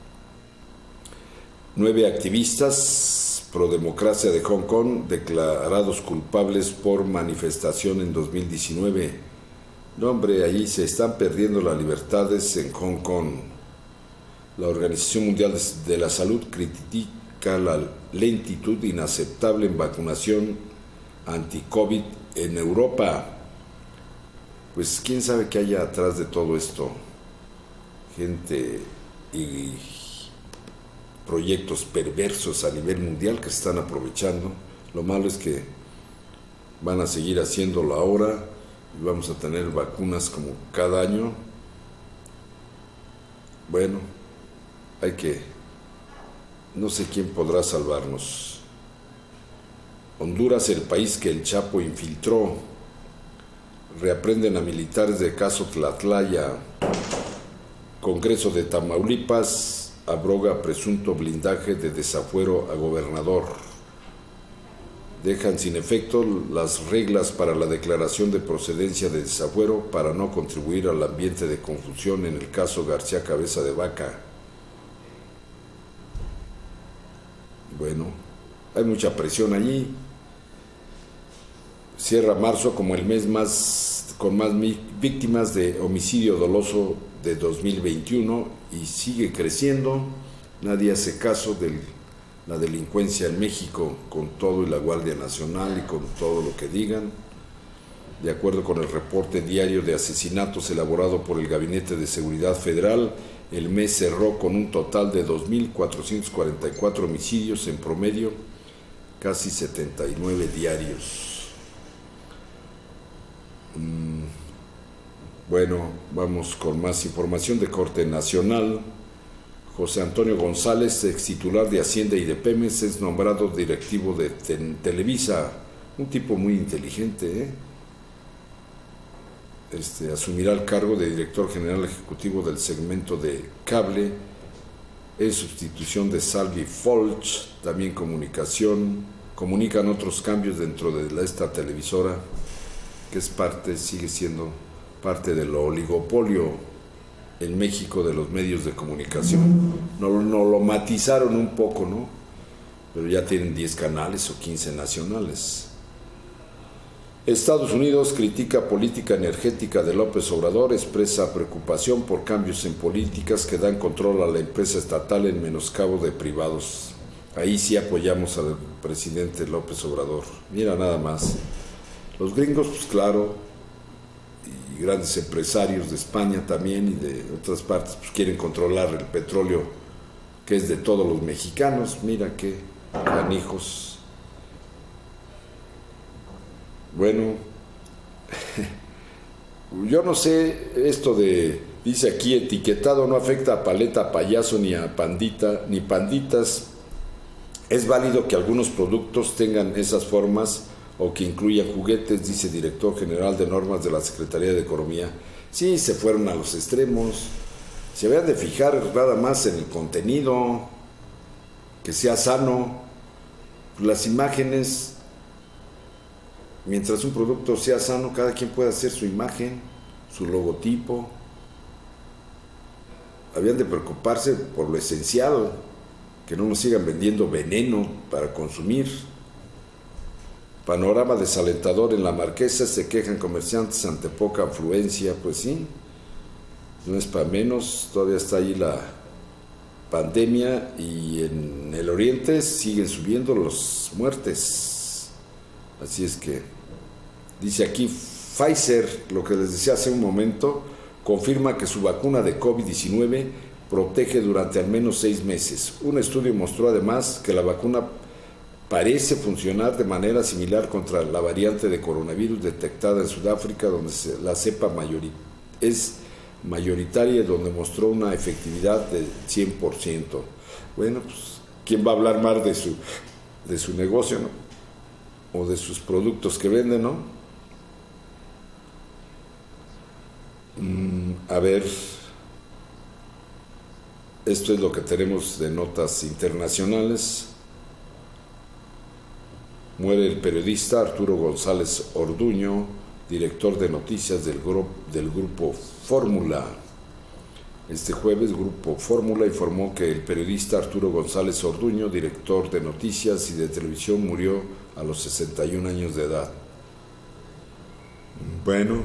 Nueve activistas pro democracia de Hong Kong declarados culpables por manifestación en dos mil diecinueve. No, hombre, ahí se están perdiendo las libertades en Hong Kong. La Organización Mundial de la Salud critica la lentitud inaceptable en vacunación anti-COVID en Europa. Pues quién sabe qué haya atrás de todo esto. Gente y proyectos perversos a nivel mundial que se están aprovechando. Lo malo es que van a seguir haciéndolo ahora y vamos a tener vacunas como cada año. Bueno, hay que, no sé quién podrá salvarnos. Honduras, el país que el Chapo infiltró. Reaprenden a militares de caso Tlatlaya. Congreso de Tamaulipas abroga presunto blindaje de desafuero a gobernador. Dejan sin efecto las reglas para la declaración de procedencia de desafuero para no contribuir al ambiente de confusión en el caso García Cabeza de Vaca. Bueno, hay mucha presión allí. Cierra marzo como el mes más con más víctimas de homicidio doloso de dos mil veintiuno y sigue creciendo. Nadie hace caso de la delincuencia en México, con todo y la Guardia Nacional y con todo lo que digan. De acuerdo con el reporte diario de asesinatos elaborado por el Gabinete de Seguridad Federal, el mes cerró con un total de dos mil cuatrocientos cuarenta y cuatro homicidios en promedio, casi setenta y nueve diarios. Bueno, vamos con más información de corte nacional. José Antonio González, ex titular de Hacienda y de Pemex, es nombrado directivo de Televisa. un tipo muy inteligente, ¿eh? Este, asumirá el cargo de director general ejecutivo del segmento de cable en sustitución de Salvi Folch. También comunicación, comunican otros cambios dentro de la, esta televisora, que es parte, sigue siendo parte del oligopolio en México de los medios de comunicación. Nos no lo matizaron un poco, ¿no? Pero ya tienen diez canales o quince nacionales. Estados Unidos critica política energética de López Obrador, expresa preocupación por cambios en políticas que dan control a la empresa estatal en menoscabo de privados. Ahí sí apoyamos al presidente López Obrador. Mira nada más. Los gringos, pues claro, y grandes empresarios de España también y de otras partes, pues quieren controlar el petróleo que es de todos los mexicanos. Mira qué canijos. Bueno, yo no sé, esto de, dice aquí, etiquetado no afecta a Paleta Payaso ni a Pandita, ni Panditas. Es válido que algunos productos tengan esas formas o que incluyan juguetes, dice director general de normas de la Secretaría de Economía. Sí, se fueron a los extremos. Se habían de fijar nada más en el contenido, que sea sano. Las imágenes, mientras un producto sea sano, cada quien puede hacer su imagen, su logotipo. Habían de preocuparse por lo esencial, que no nos sigan vendiendo veneno para consumir. Panorama desalentador en la Marquesa, se quejan comerciantes ante poca afluencia. Pues sí, no es para menos, todavía está ahí la pandemia y en el oriente siguen subiendo las muertes. Así es que, dice aquí, Pfizer, lo que les decía hace un momento, confirma que su vacuna de COVID diecinueve protege durante al menos seis meses. Un estudio mostró además que la vacuna parece funcionar de manera similar contra la variante de coronavirus detectada en Sudáfrica, donde se, la cepa mayori, es mayoritaria, donde mostró una efectividad del cien por ciento. Bueno, pues, ¿quién va a hablar más de su, de su negocio, no? O de sus productos que venden, ¿no? Mm, a ver, esto es lo que tenemos de notas internacionales. Muere el periodista Arturo González Orduño, director de noticias del, gru del Grupo Fórmula. Este jueves, Grupo Fórmula informó que el periodista Arturo González Orduño, director de noticias y de televisión, murió a los sesenta y un años de edad. Bueno,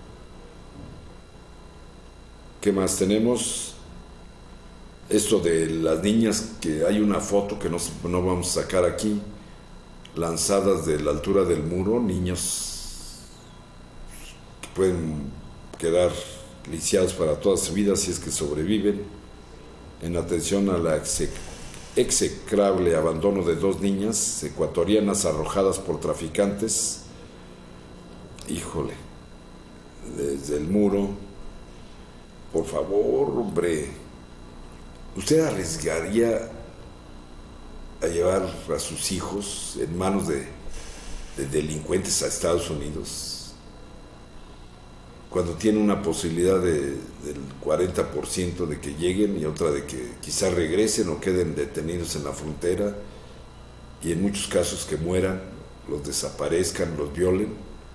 ¿qué más tenemos? Esto de las niñas, que hay una foto que no, no vamos a sacar aquí, lanzadas de la altura del muro, niños que pueden quedar lisiados para toda su vida si es que sobreviven, en atención a la execrable abandono de dos niñas ecuatorianas arrojadas por traficantes. Híjole, desde el muro. Por favor, hombre, ¿usted arriesgaría a llevar a sus hijos en manos de, de delincuentes a Estados Unidos, cuando tiene una posibilidad de, del cuarenta por ciento de que lleguen y otra de que quizás regresen o queden detenidos en la frontera y en muchos casos que mueran, los desaparezcan, los violen?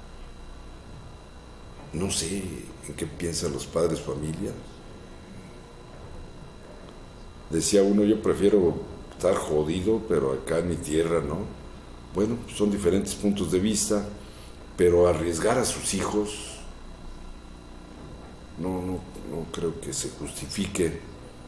No sé en qué piensan los padres familia. Decía uno, yo prefiero estar jodido, pero acá en mi tierra, ¿no? Bueno, son diferentes puntos de vista, pero arriesgar a sus hijos, no, no, no creo que se justifique.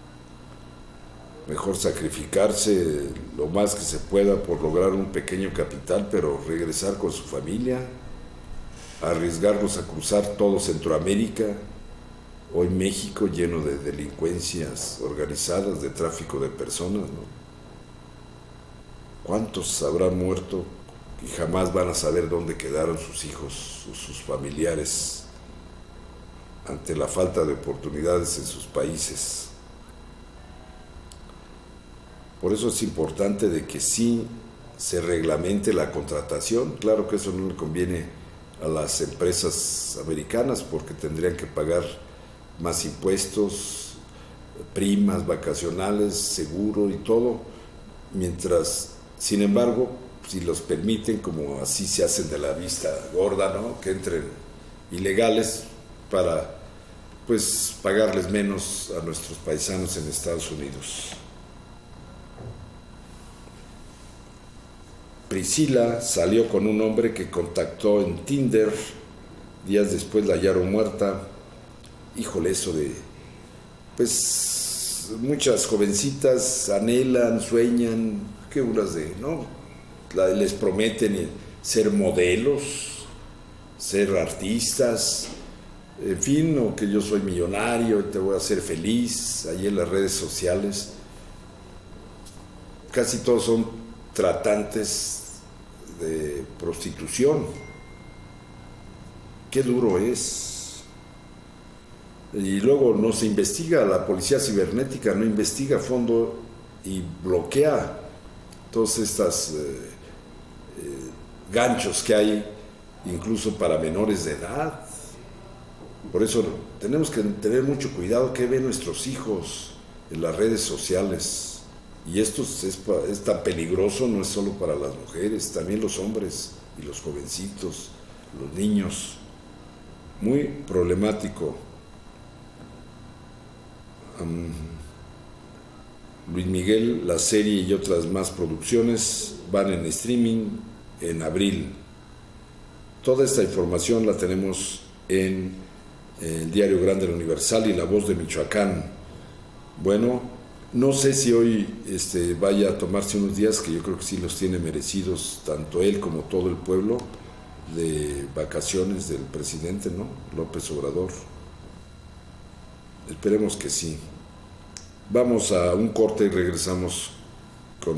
Mejor sacrificarse lo más que se pueda por lograr un pequeño capital, pero regresar con su familia, arriesgarlos a cruzar todo Centroamérica, hoy México lleno de delincuencias organizadas, de tráfico de personas, ¿no? ¿Cuántos habrán muerto y jamás van a saber dónde quedaron sus hijos o sus familiares ante la falta de oportunidades en sus países? Por eso es importante de que sí se reglamente la contratación. Claro que eso no le conviene a las empresas americanas porque tendrían que pagar más impuestos, primas vacacionales, seguro y todo, mientras, sin embargo, si los permiten, como así se hacen de la vista gorda, ¿no?, que entren ilegales para, pues, pagarles menos a nuestros paisanos en Estados Unidos. Priscila salió con un hombre que contactó en Tinder, días después la hallaron muerta. Híjole, eso de, pues, muchas jovencitas anhelan, sueñan, qué unas de, ¿no? Les prometen ser modelos, ser artistas, en fin, o que yo soy millonario y te voy a hacer feliz. Ahí en las redes sociales casi todos son tratantes de prostitución. Qué duro es. Y luego no se investiga, la policía cibernética no investiga a fondo y bloquea todos estos eh, eh, ganchos que hay, incluso para menores de edad. Por eso tenemos que tener mucho cuidado qué ven nuestros hijos en las redes sociales. Y esto es, es tan peligroso, no es solo para las mujeres, también los hombres y los jovencitos, los niños. Muy problemático. Um, Luis Miguel, la serie y otras más producciones van en streaming en abril. Toda esta información la tenemos en el Diario Grande del Universal y La Voz de Michoacán. Bueno, no sé si hoy este, vaya a tomarse unos días, que yo creo que sí los tiene merecidos, tanto él como todo el pueblo, de vacaciones del presidente, ¿no?, López Obrador. Esperemos que sí. Vamos a un corte y regresamos con...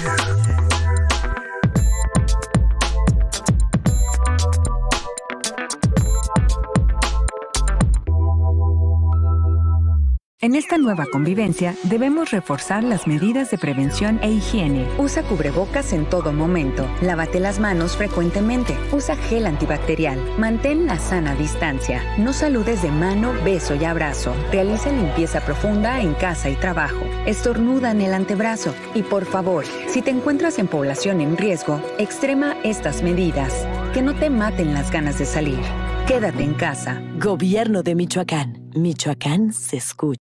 En esta nueva convivencia, debemos reforzar las medidas de prevención e higiene. Usa cubrebocas en todo momento. Lávate las manos frecuentemente. Usa gel antibacterial. Mantén la sana distancia. No saludes de mano, beso y abrazo. Realiza limpieza profunda en casa y trabajo. Estornuda en el antebrazo. Y por favor, si te encuentras en población en riesgo, extrema estas medidas. Que no te maten las ganas de salir. Quédate en casa. Gobierno de Michoacán. Michoacán se escucha.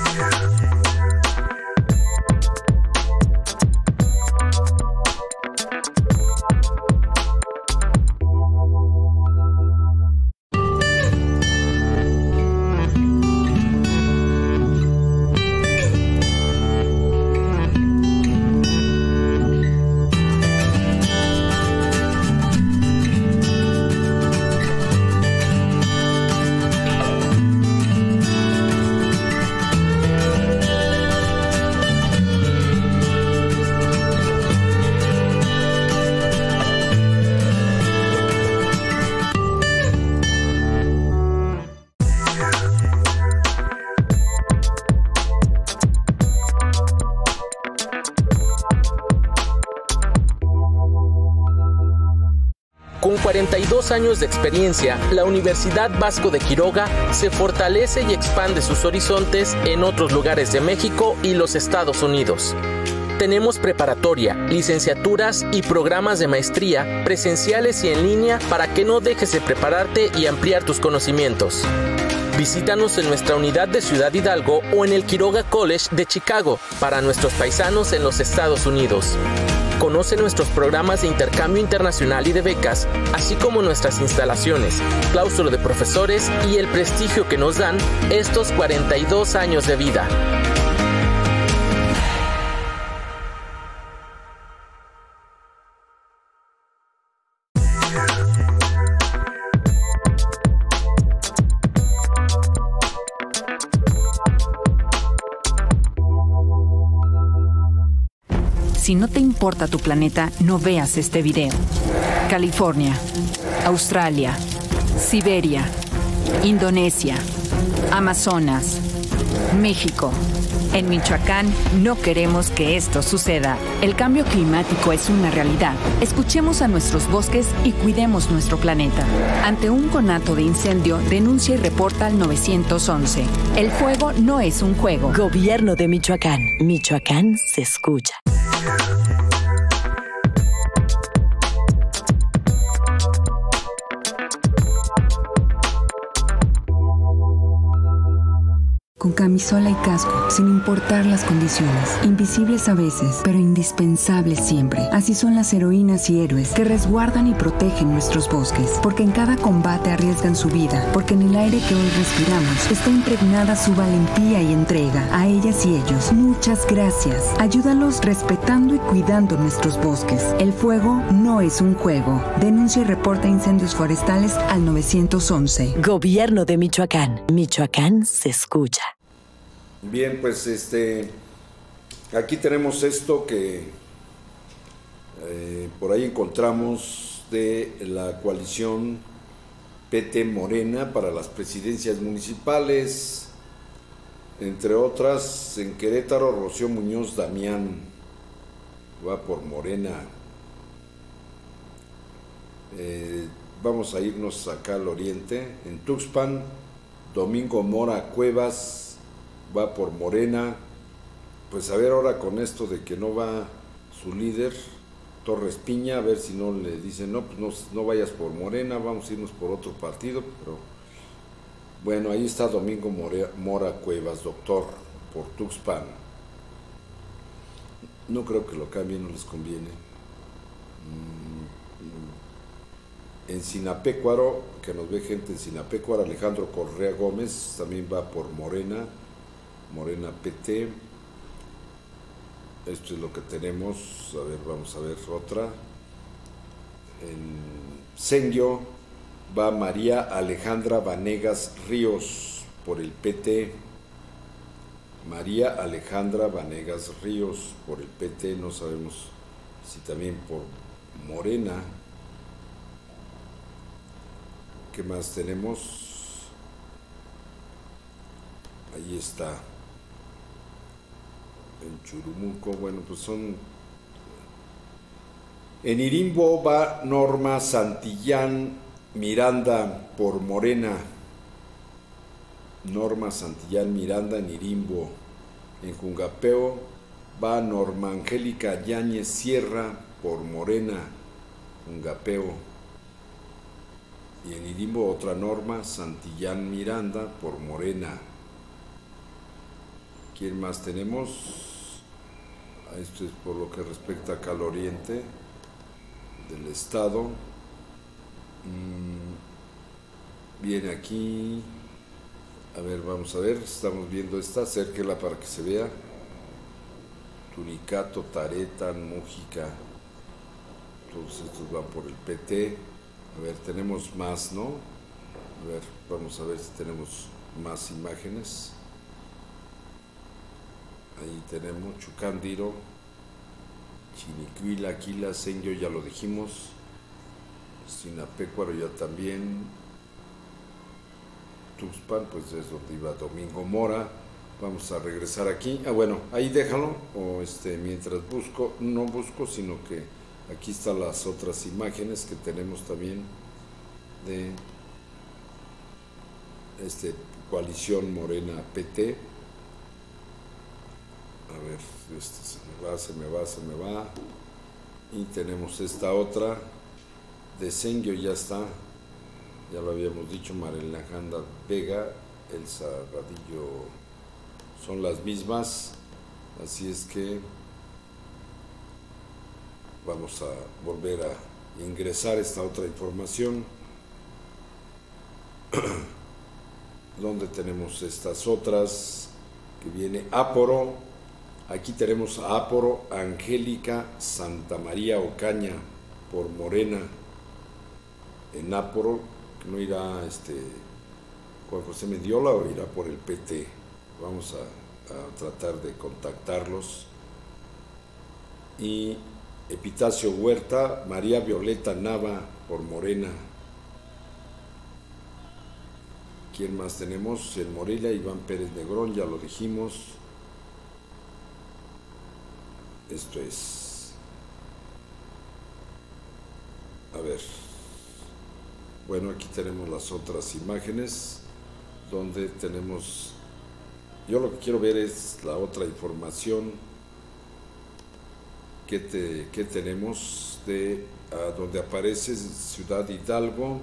Con cuarenta y dos años de experiencia, la Universidad Vasco de Quiroga se fortalece y expande sus horizontes en otros lugares de México y los Estados Unidos. Tenemos preparatoria, licenciaturas y programas de maestría presenciales y en línea para que no dejes de prepararte y ampliar tus conocimientos. Visítanos en nuestra unidad de Ciudad Hidalgo o en el Quiroga College de Chicago para nuestros paisanos en los Estados Unidos. Conoce nuestros programas de intercambio internacional y de becas, así como nuestras instalaciones, claustro de profesores y el prestigio que nos dan estos cuarenta y dos años de vida. Si no te importa tu planeta, no veas este video. California, Australia, Siberia, Indonesia, Amazonas, México, En Michoacán no queremos que esto suceda. El cambio climático es una realidad. Escuchemos a nuestros bosques y cuidemos nuestro planeta. Ante un conato de incendio, denuncia y reporta al nueve once. El fuego no es un juego. Gobierno de Michoacán. Michoacán se escucha. Con camisola y casco, sin importar las condiciones. Invisibles a veces, pero indispensables siempre. Así son las heroínas y héroes que resguardan y protegen nuestros bosques. Porque en cada combate arriesgan su vida. Porque en el aire que hoy respiramos está impregnada su valentía y entrega. A ellas y ellos, muchas gracias. Ayúdalos respetando y cuidando nuestros bosques. El fuego no es un juego. Denuncia y reporta incendios forestales al nueve once. Gobierno de Michoacán. Michoacán se escucha. Bien, pues este, aquí tenemos esto que eh, por ahí encontramos de la coalición P T Morena para las presidencias municipales, entre otras. En Querétaro, Rocío Muñoz Damián va por Morena. Eh, vamos a irnos acá al oriente. En Tuxpan, Domingo Mora Cuevas va por Morena. Pues a ver ahora con esto de que no va su líder, Torres Piña, a ver si no le dicen, no, pues no, no vayas por Morena, vamos a irnos por otro partido, pero bueno, ahí está Domingo More, Mora Cuevas, doctor, por Tuxpan. No creo que lo cambien, no les conviene. En Sinapecuaro, que nos ve gente en Sinapecuaro, Alejandro Correa Gómez también va por Morena, Morena P T. Esto es lo que tenemos. A ver, vamos a ver otra. En Senio va María Alejandra Vanegas Ríos por el P T. María Alejandra Vanegas Ríos por el P T, no sabemos si también por Morena. ¿Qué más tenemos? Ahí está. En Churumuco, bueno, pues son... En Irimbo va Norma Santillán Miranda por Morena. Norma Santillán Miranda en Irimbo. En Jungapeo va Norma Angélica Yáñez Sierra por Morena, Jungapeo. Y en Irimbo otra Norma Santillán Miranda por Morena. ¿Quién más tenemos? Esto es por lo que respecta acá al oriente del estado. Mm, viene aquí. A ver, vamos a ver, estamos viendo esta, acérquela para que se vea. Turicato, Taretan, Mújica, todos estos van por el P T. A ver, tenemos más, ¿no? A ver, vamos a ver si tenemos más imágenes. Ahí tenemos Chucándiro, Chinicuila, Aquila, Senyo, ya lo dijimos. Sinapecuaro ya también. Tuxpan, pues es donde iba Domingo Mora. Vamos a regresar aquí. Ah, bueno, ahí déjalo, o este, mientras busco, no busco, sino que aquí están las otras imágenes que tenemos también de este, coalición Morena P T. A ver, este se me va, se me va, se me va. Y tenemos esta otra de Senyo, ya está. Ya lo habíamos dicho, María Alejandra Vega, Elsa Radillo, son las mismas, así es que vamos a volver a ingresar esta otra información, donde tenemos estas otras, que viene Áporo. Aquí tenemos a Áporo, Angélica Santa María Ocaña, por Morena, en Áporo. No irá este Juan José Mendiola o irá por el P T. Vamos a, a tratar de contactarlos. Y Epitacio Huerta, María Violeta Nava por Morena. ¿Quién más tenemos? En Morelia, Iván Pérez Negrón, ya lo dijimos. Esto es, a ver, bueno, aquí tenemos las otras imágenes donde tenemos, yo lo que quiero ver es la otra información que, te, que tenemos de a donde aparece Ciudad Hidalgo.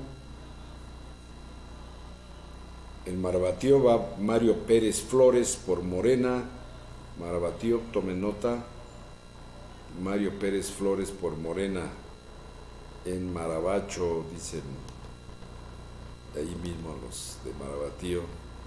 En Marabatío va Mario Pérez Flores por Morena. Marabatío, tomen nota, Mario Pérez Flores por Morena. En Marabacho, dicen ahí mismo los de Marabatío.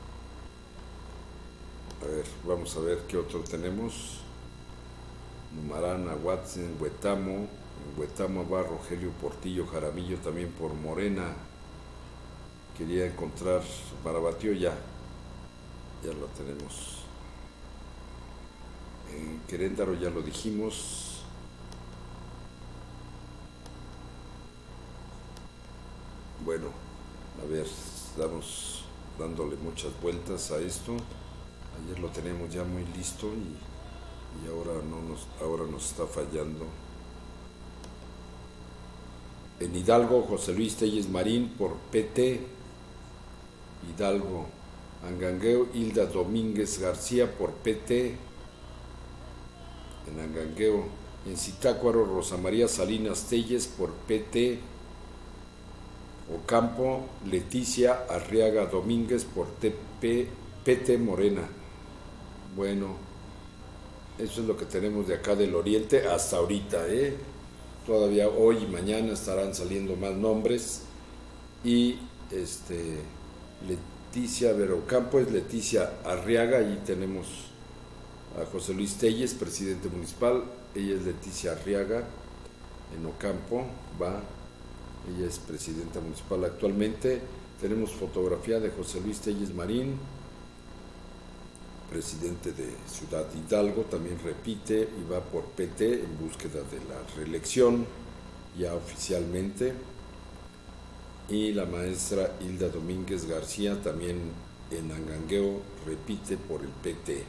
A ver, vamos a ver qué otro tenemos. Numarán, Aguatzen, en Huetamo. En Huetamo va Rogelio Portillo Jaramillo también por Morena. Quería encontrar Marabatío, ya, ya lo tenemos. En Querétaro ya lo dijimos. Bueno, a ver, estamos dándole muchas vueltas a esto. Ayer lo teníamos ya muy listo y, y ahora, no nos, ahora nos está fallando. En Hidalgo, José Luis Telles Marín por P T. Hidalgo. Angangueo, Hilda Domínguez García por P T. En Angangueo. En Zitácuaro, Rosa María Salinas Telles por P T. Ocampo, Leticia Arriaga Domínguez por T P, P T Morena. Bueno, eso es lo que tenemos de acá del Oriente hasta ahorita, ¿eh? Todavía hoy y mañana estarán saliendo más nombres. Y este Leticia Verocampo es Leticia Arriaga. Ahí tenemos a José Luis Telles, presidente municipal. Ella es Leticia Arriaga. En Ocampo va. Ella es presidenta municipal actualmente. Tenemos fotografía de José Luis Telles Marín, presidente de Ciudad Hidalgo, también repite y va por P T en búsqueda de la reelección, ya oficialmente. Y la maestra Hilda Domínguez García, también en Angangueo, repite por el P T.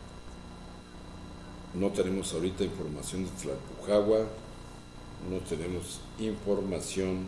No tenemos ahorita información de Tlalpujahua, no tenemos información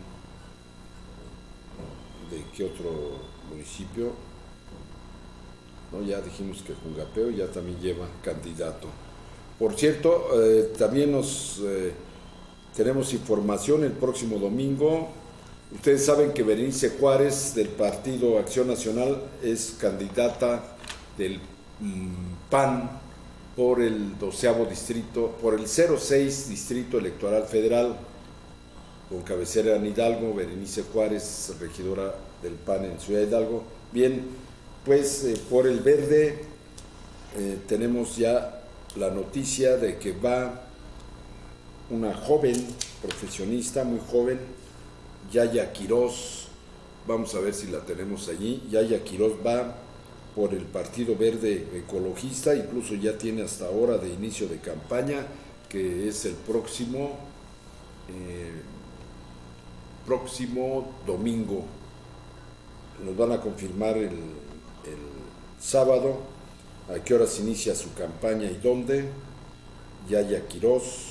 de qué otro municipio. No, ya dijimos que Jungapeo ya también lleva candidato. Por cierto, eh, también nos eh, tenemos información el próximo domingo. Ustedes saben que Berenice Juárez del Partido Acción Nacional es candidata del mm, P A N por el doceavo distrito, por el cero seis Distrito Electoral Federal, con cabecera en Hidalgo. Berenice Juárez, regidora del P A N en Ciudad Hidalgo. Bien, pues eh, por el verde eh, tenemos ya la noticia de que va una joven profesionista, muy joven, Yaya Quirós. Vamos a ver si la tenemos allí. Yaya Quirós va por el Partido Verde Ecologista, incluso ya tiene hasta hora de inicio de campaña, que es el próximo eh, próximo domingo. Nos van a confirmar el, el sábado a qué horas inicia su campaña y dónde. Yaya Quirós,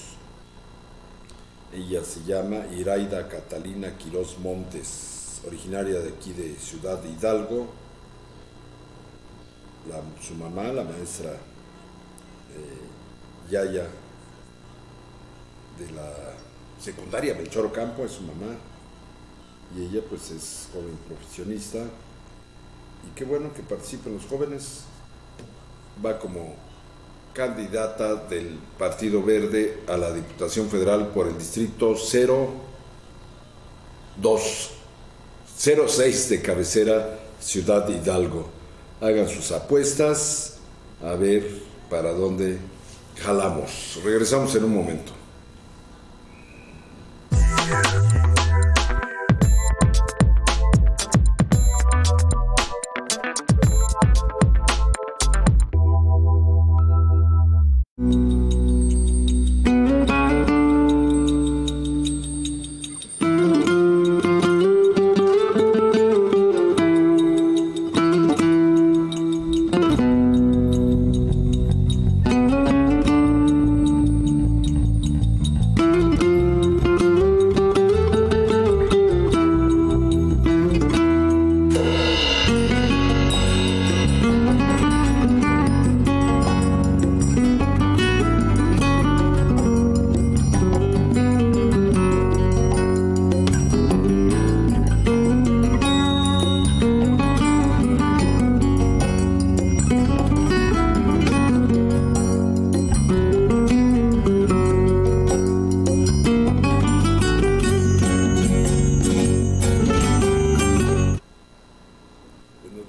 ella se llama Iraida Catalina Quirós Montes, originaria de aquí de Ciudad Hidalgo. La, su mamá, la maestra eh, Yaya de la secundaria Melchor Ocampo, es su mamá, y ella pues es joven profesionista, y qué bueno que participen los jóvenes. Va como candidata del Partido Verde a la Diputación Federal por el distrito cero dos, cero seis de cabecera, Ciudad Hidalgo. Hagan sus apuestas, a ver para dónde jalamos. Regresamos en un momento.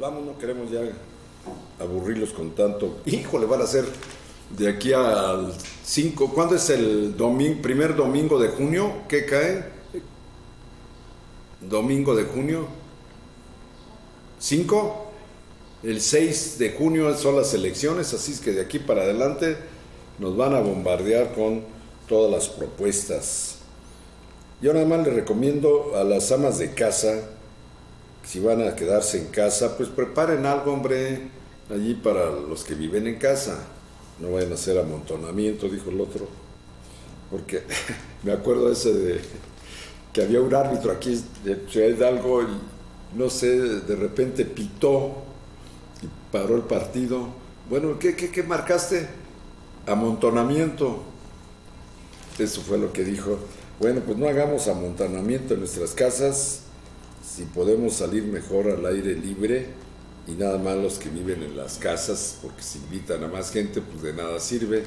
vamos, no queremos ya aburrirlos con tanto. Híjole, van a ser de aquí al cinco. ¿Cuándo es el domingo, primer domingo de junio? ¿Qué cae? Domingo de junio. ¿cinco? El seis de junio son las elecciones, así es que de aquí para adelante nos van a bombardear con todas las propuestas. Yo nada más les recomiendo a las amas de casa, si van a quedarse en casa, pues preparen algo, hombre, allí para los que viven en casa. No vayan a hacer amontonamiento, dijo el otro. Porque me acuerdo ese de que había un árbitro aquí de Ciudad Hidalgo y no sé, de repente pitó y paró el partido. Bueno, ¿qué, qué, qué marcaste? Amontonamiento. Eso fue lo que dijo. Bueno, pues no hagamos amontonamiento en nuestras casas, si podemos salir mejor al aire libre y nada más los que viven en las casas, porque si invitan a más gente, pues de nada sirve.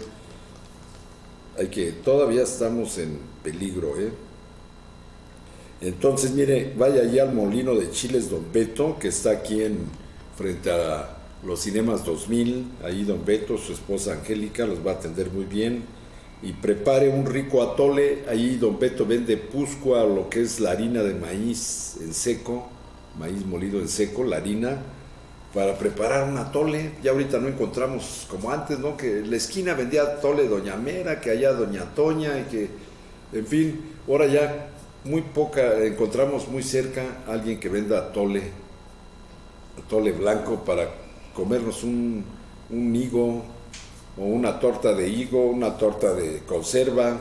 Hay que, todavía estamos en peligro, ¿eh? Entonces, mire, vaya allá al Molino de Chiles Don Beto, que está aquí en frente a los Cinemas dos mil, ahí Don Beto, su esposa Angélica, los va a atender muy bien, y prepare un rico atole. Ahí Don Beto vende puscua, lo que es la harina de maíz en seco, maíz molido en seco, la harina, para preparar un atole. Ya ahorita no encontramos como antes, ¿no? Que en la esquina vendía atole Doña Mera, que allá Doña Toña, y que, en fin, ahora ya muy poca, encontramos muy cerca a alguien que venda atole, atole blanco para comernos un, un higo o una torta de higo, una torta de conserva.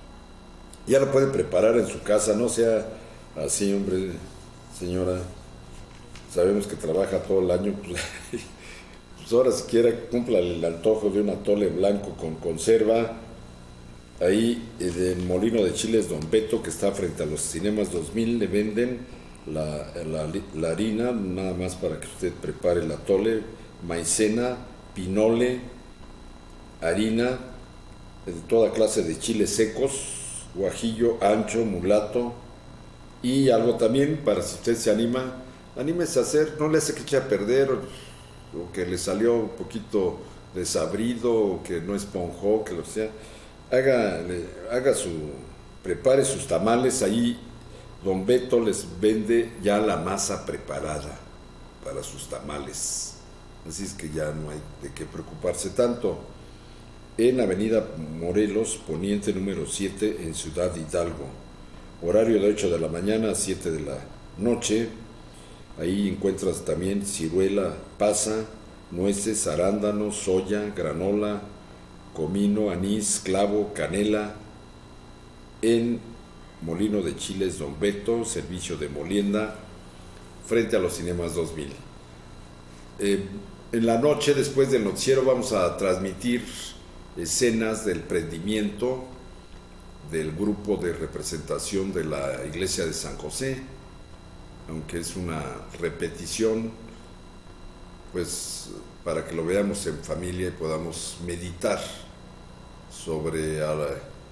Ya lo pueden preparar en su casa, no sea así, hombre, señora. Sabemos que trabaja todo el año, pues, pues ahora si quiera cumpla el antojo de un atole blanco con conserva. Ahí en el Molino de Chiles Don Beto, que está frente a los Cinemas dos mil, le venden la, la, la harina, nada más para que usted prepare el atole, maicena, pinole, harina de toda clase de chiles secos, guajillo, ancho, mulato, y algo también para si usted se anima, anímese a hacer, no le hace que eche a perder, o, o que le salió un poquito desabrido, o que no esponjó, que lo sea. Haga, haga su, prepare sus tamales. Ahí Don Beto les vende ya la masa preparada para sus tamales, así es que ya no hay de qué preocuparse tanto. En Avenida Morelos, Poniente número siete, en Ciudad Hidalgo, horario de ocho de la mañana a siete de la noche. Ahí encuentras también ciruela, pasa, nueces, arándanos, soya, granola, comino, anís, clavo, canela, en Molino de Chiles Don Beto, servicio de molienda, frente a los Cinemas dos mil. Eh, en la noche, después del noticiero, vamos a transmitir escenas del prendimiento del grupo de representación de la Iglesia de San José, aunque es una repetición, pues para que lo veamos en familia y podamos meditar sobre la,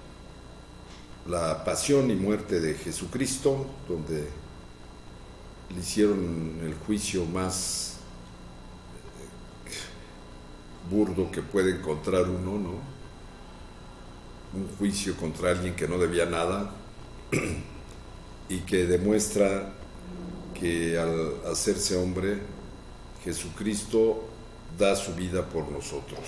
la pasión y muerte de Jesucristo, donde le hicieron el juicio más burdo que puede encontrar uno, ¿no? Un juicio contra alguien que no debía nada y que demuestra que al hacerse hombre, Jesucristo da su vida por nosotros.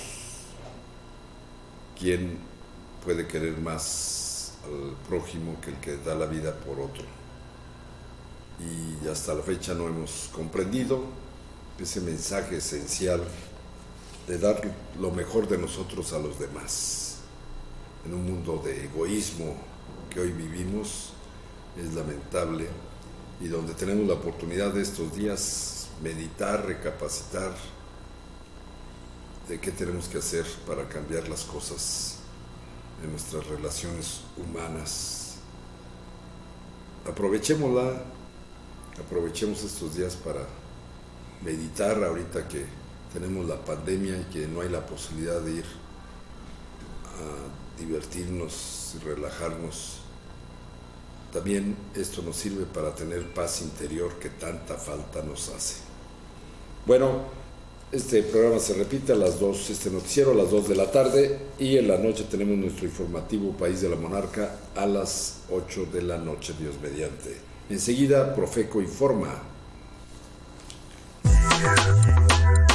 ¿Quién puede querer más al prójimo que el que da la vida por otro? Y hasta la fecha no hemos comprendido ese mensaje esencial de dar lo mejor de nosotros a los demás. En un mundo de egoísmo que hoy vivimos, es lamentable, y donde tenemos la oportunidad de estos días meditar, recapacitar de qué tenemos que hacer para cambiar las cosas en nuestras relaciones humanas. Aprovechémosla, aprovechemos estos días para meditar ahorita que tenemos la pandemia y que no hay la posibilidad de ir a divertirnos y relajarnos. También esto nos sirve para tener paz interior que tanta falta nos hace. Bueno, este programa se repite a las dos, este noticiero a las dos de la tarde, y en la noche tenemos nuestro informativo País de la Monarca a las ocho de la noche, Dios mediante. Enseguida, Profeco informa.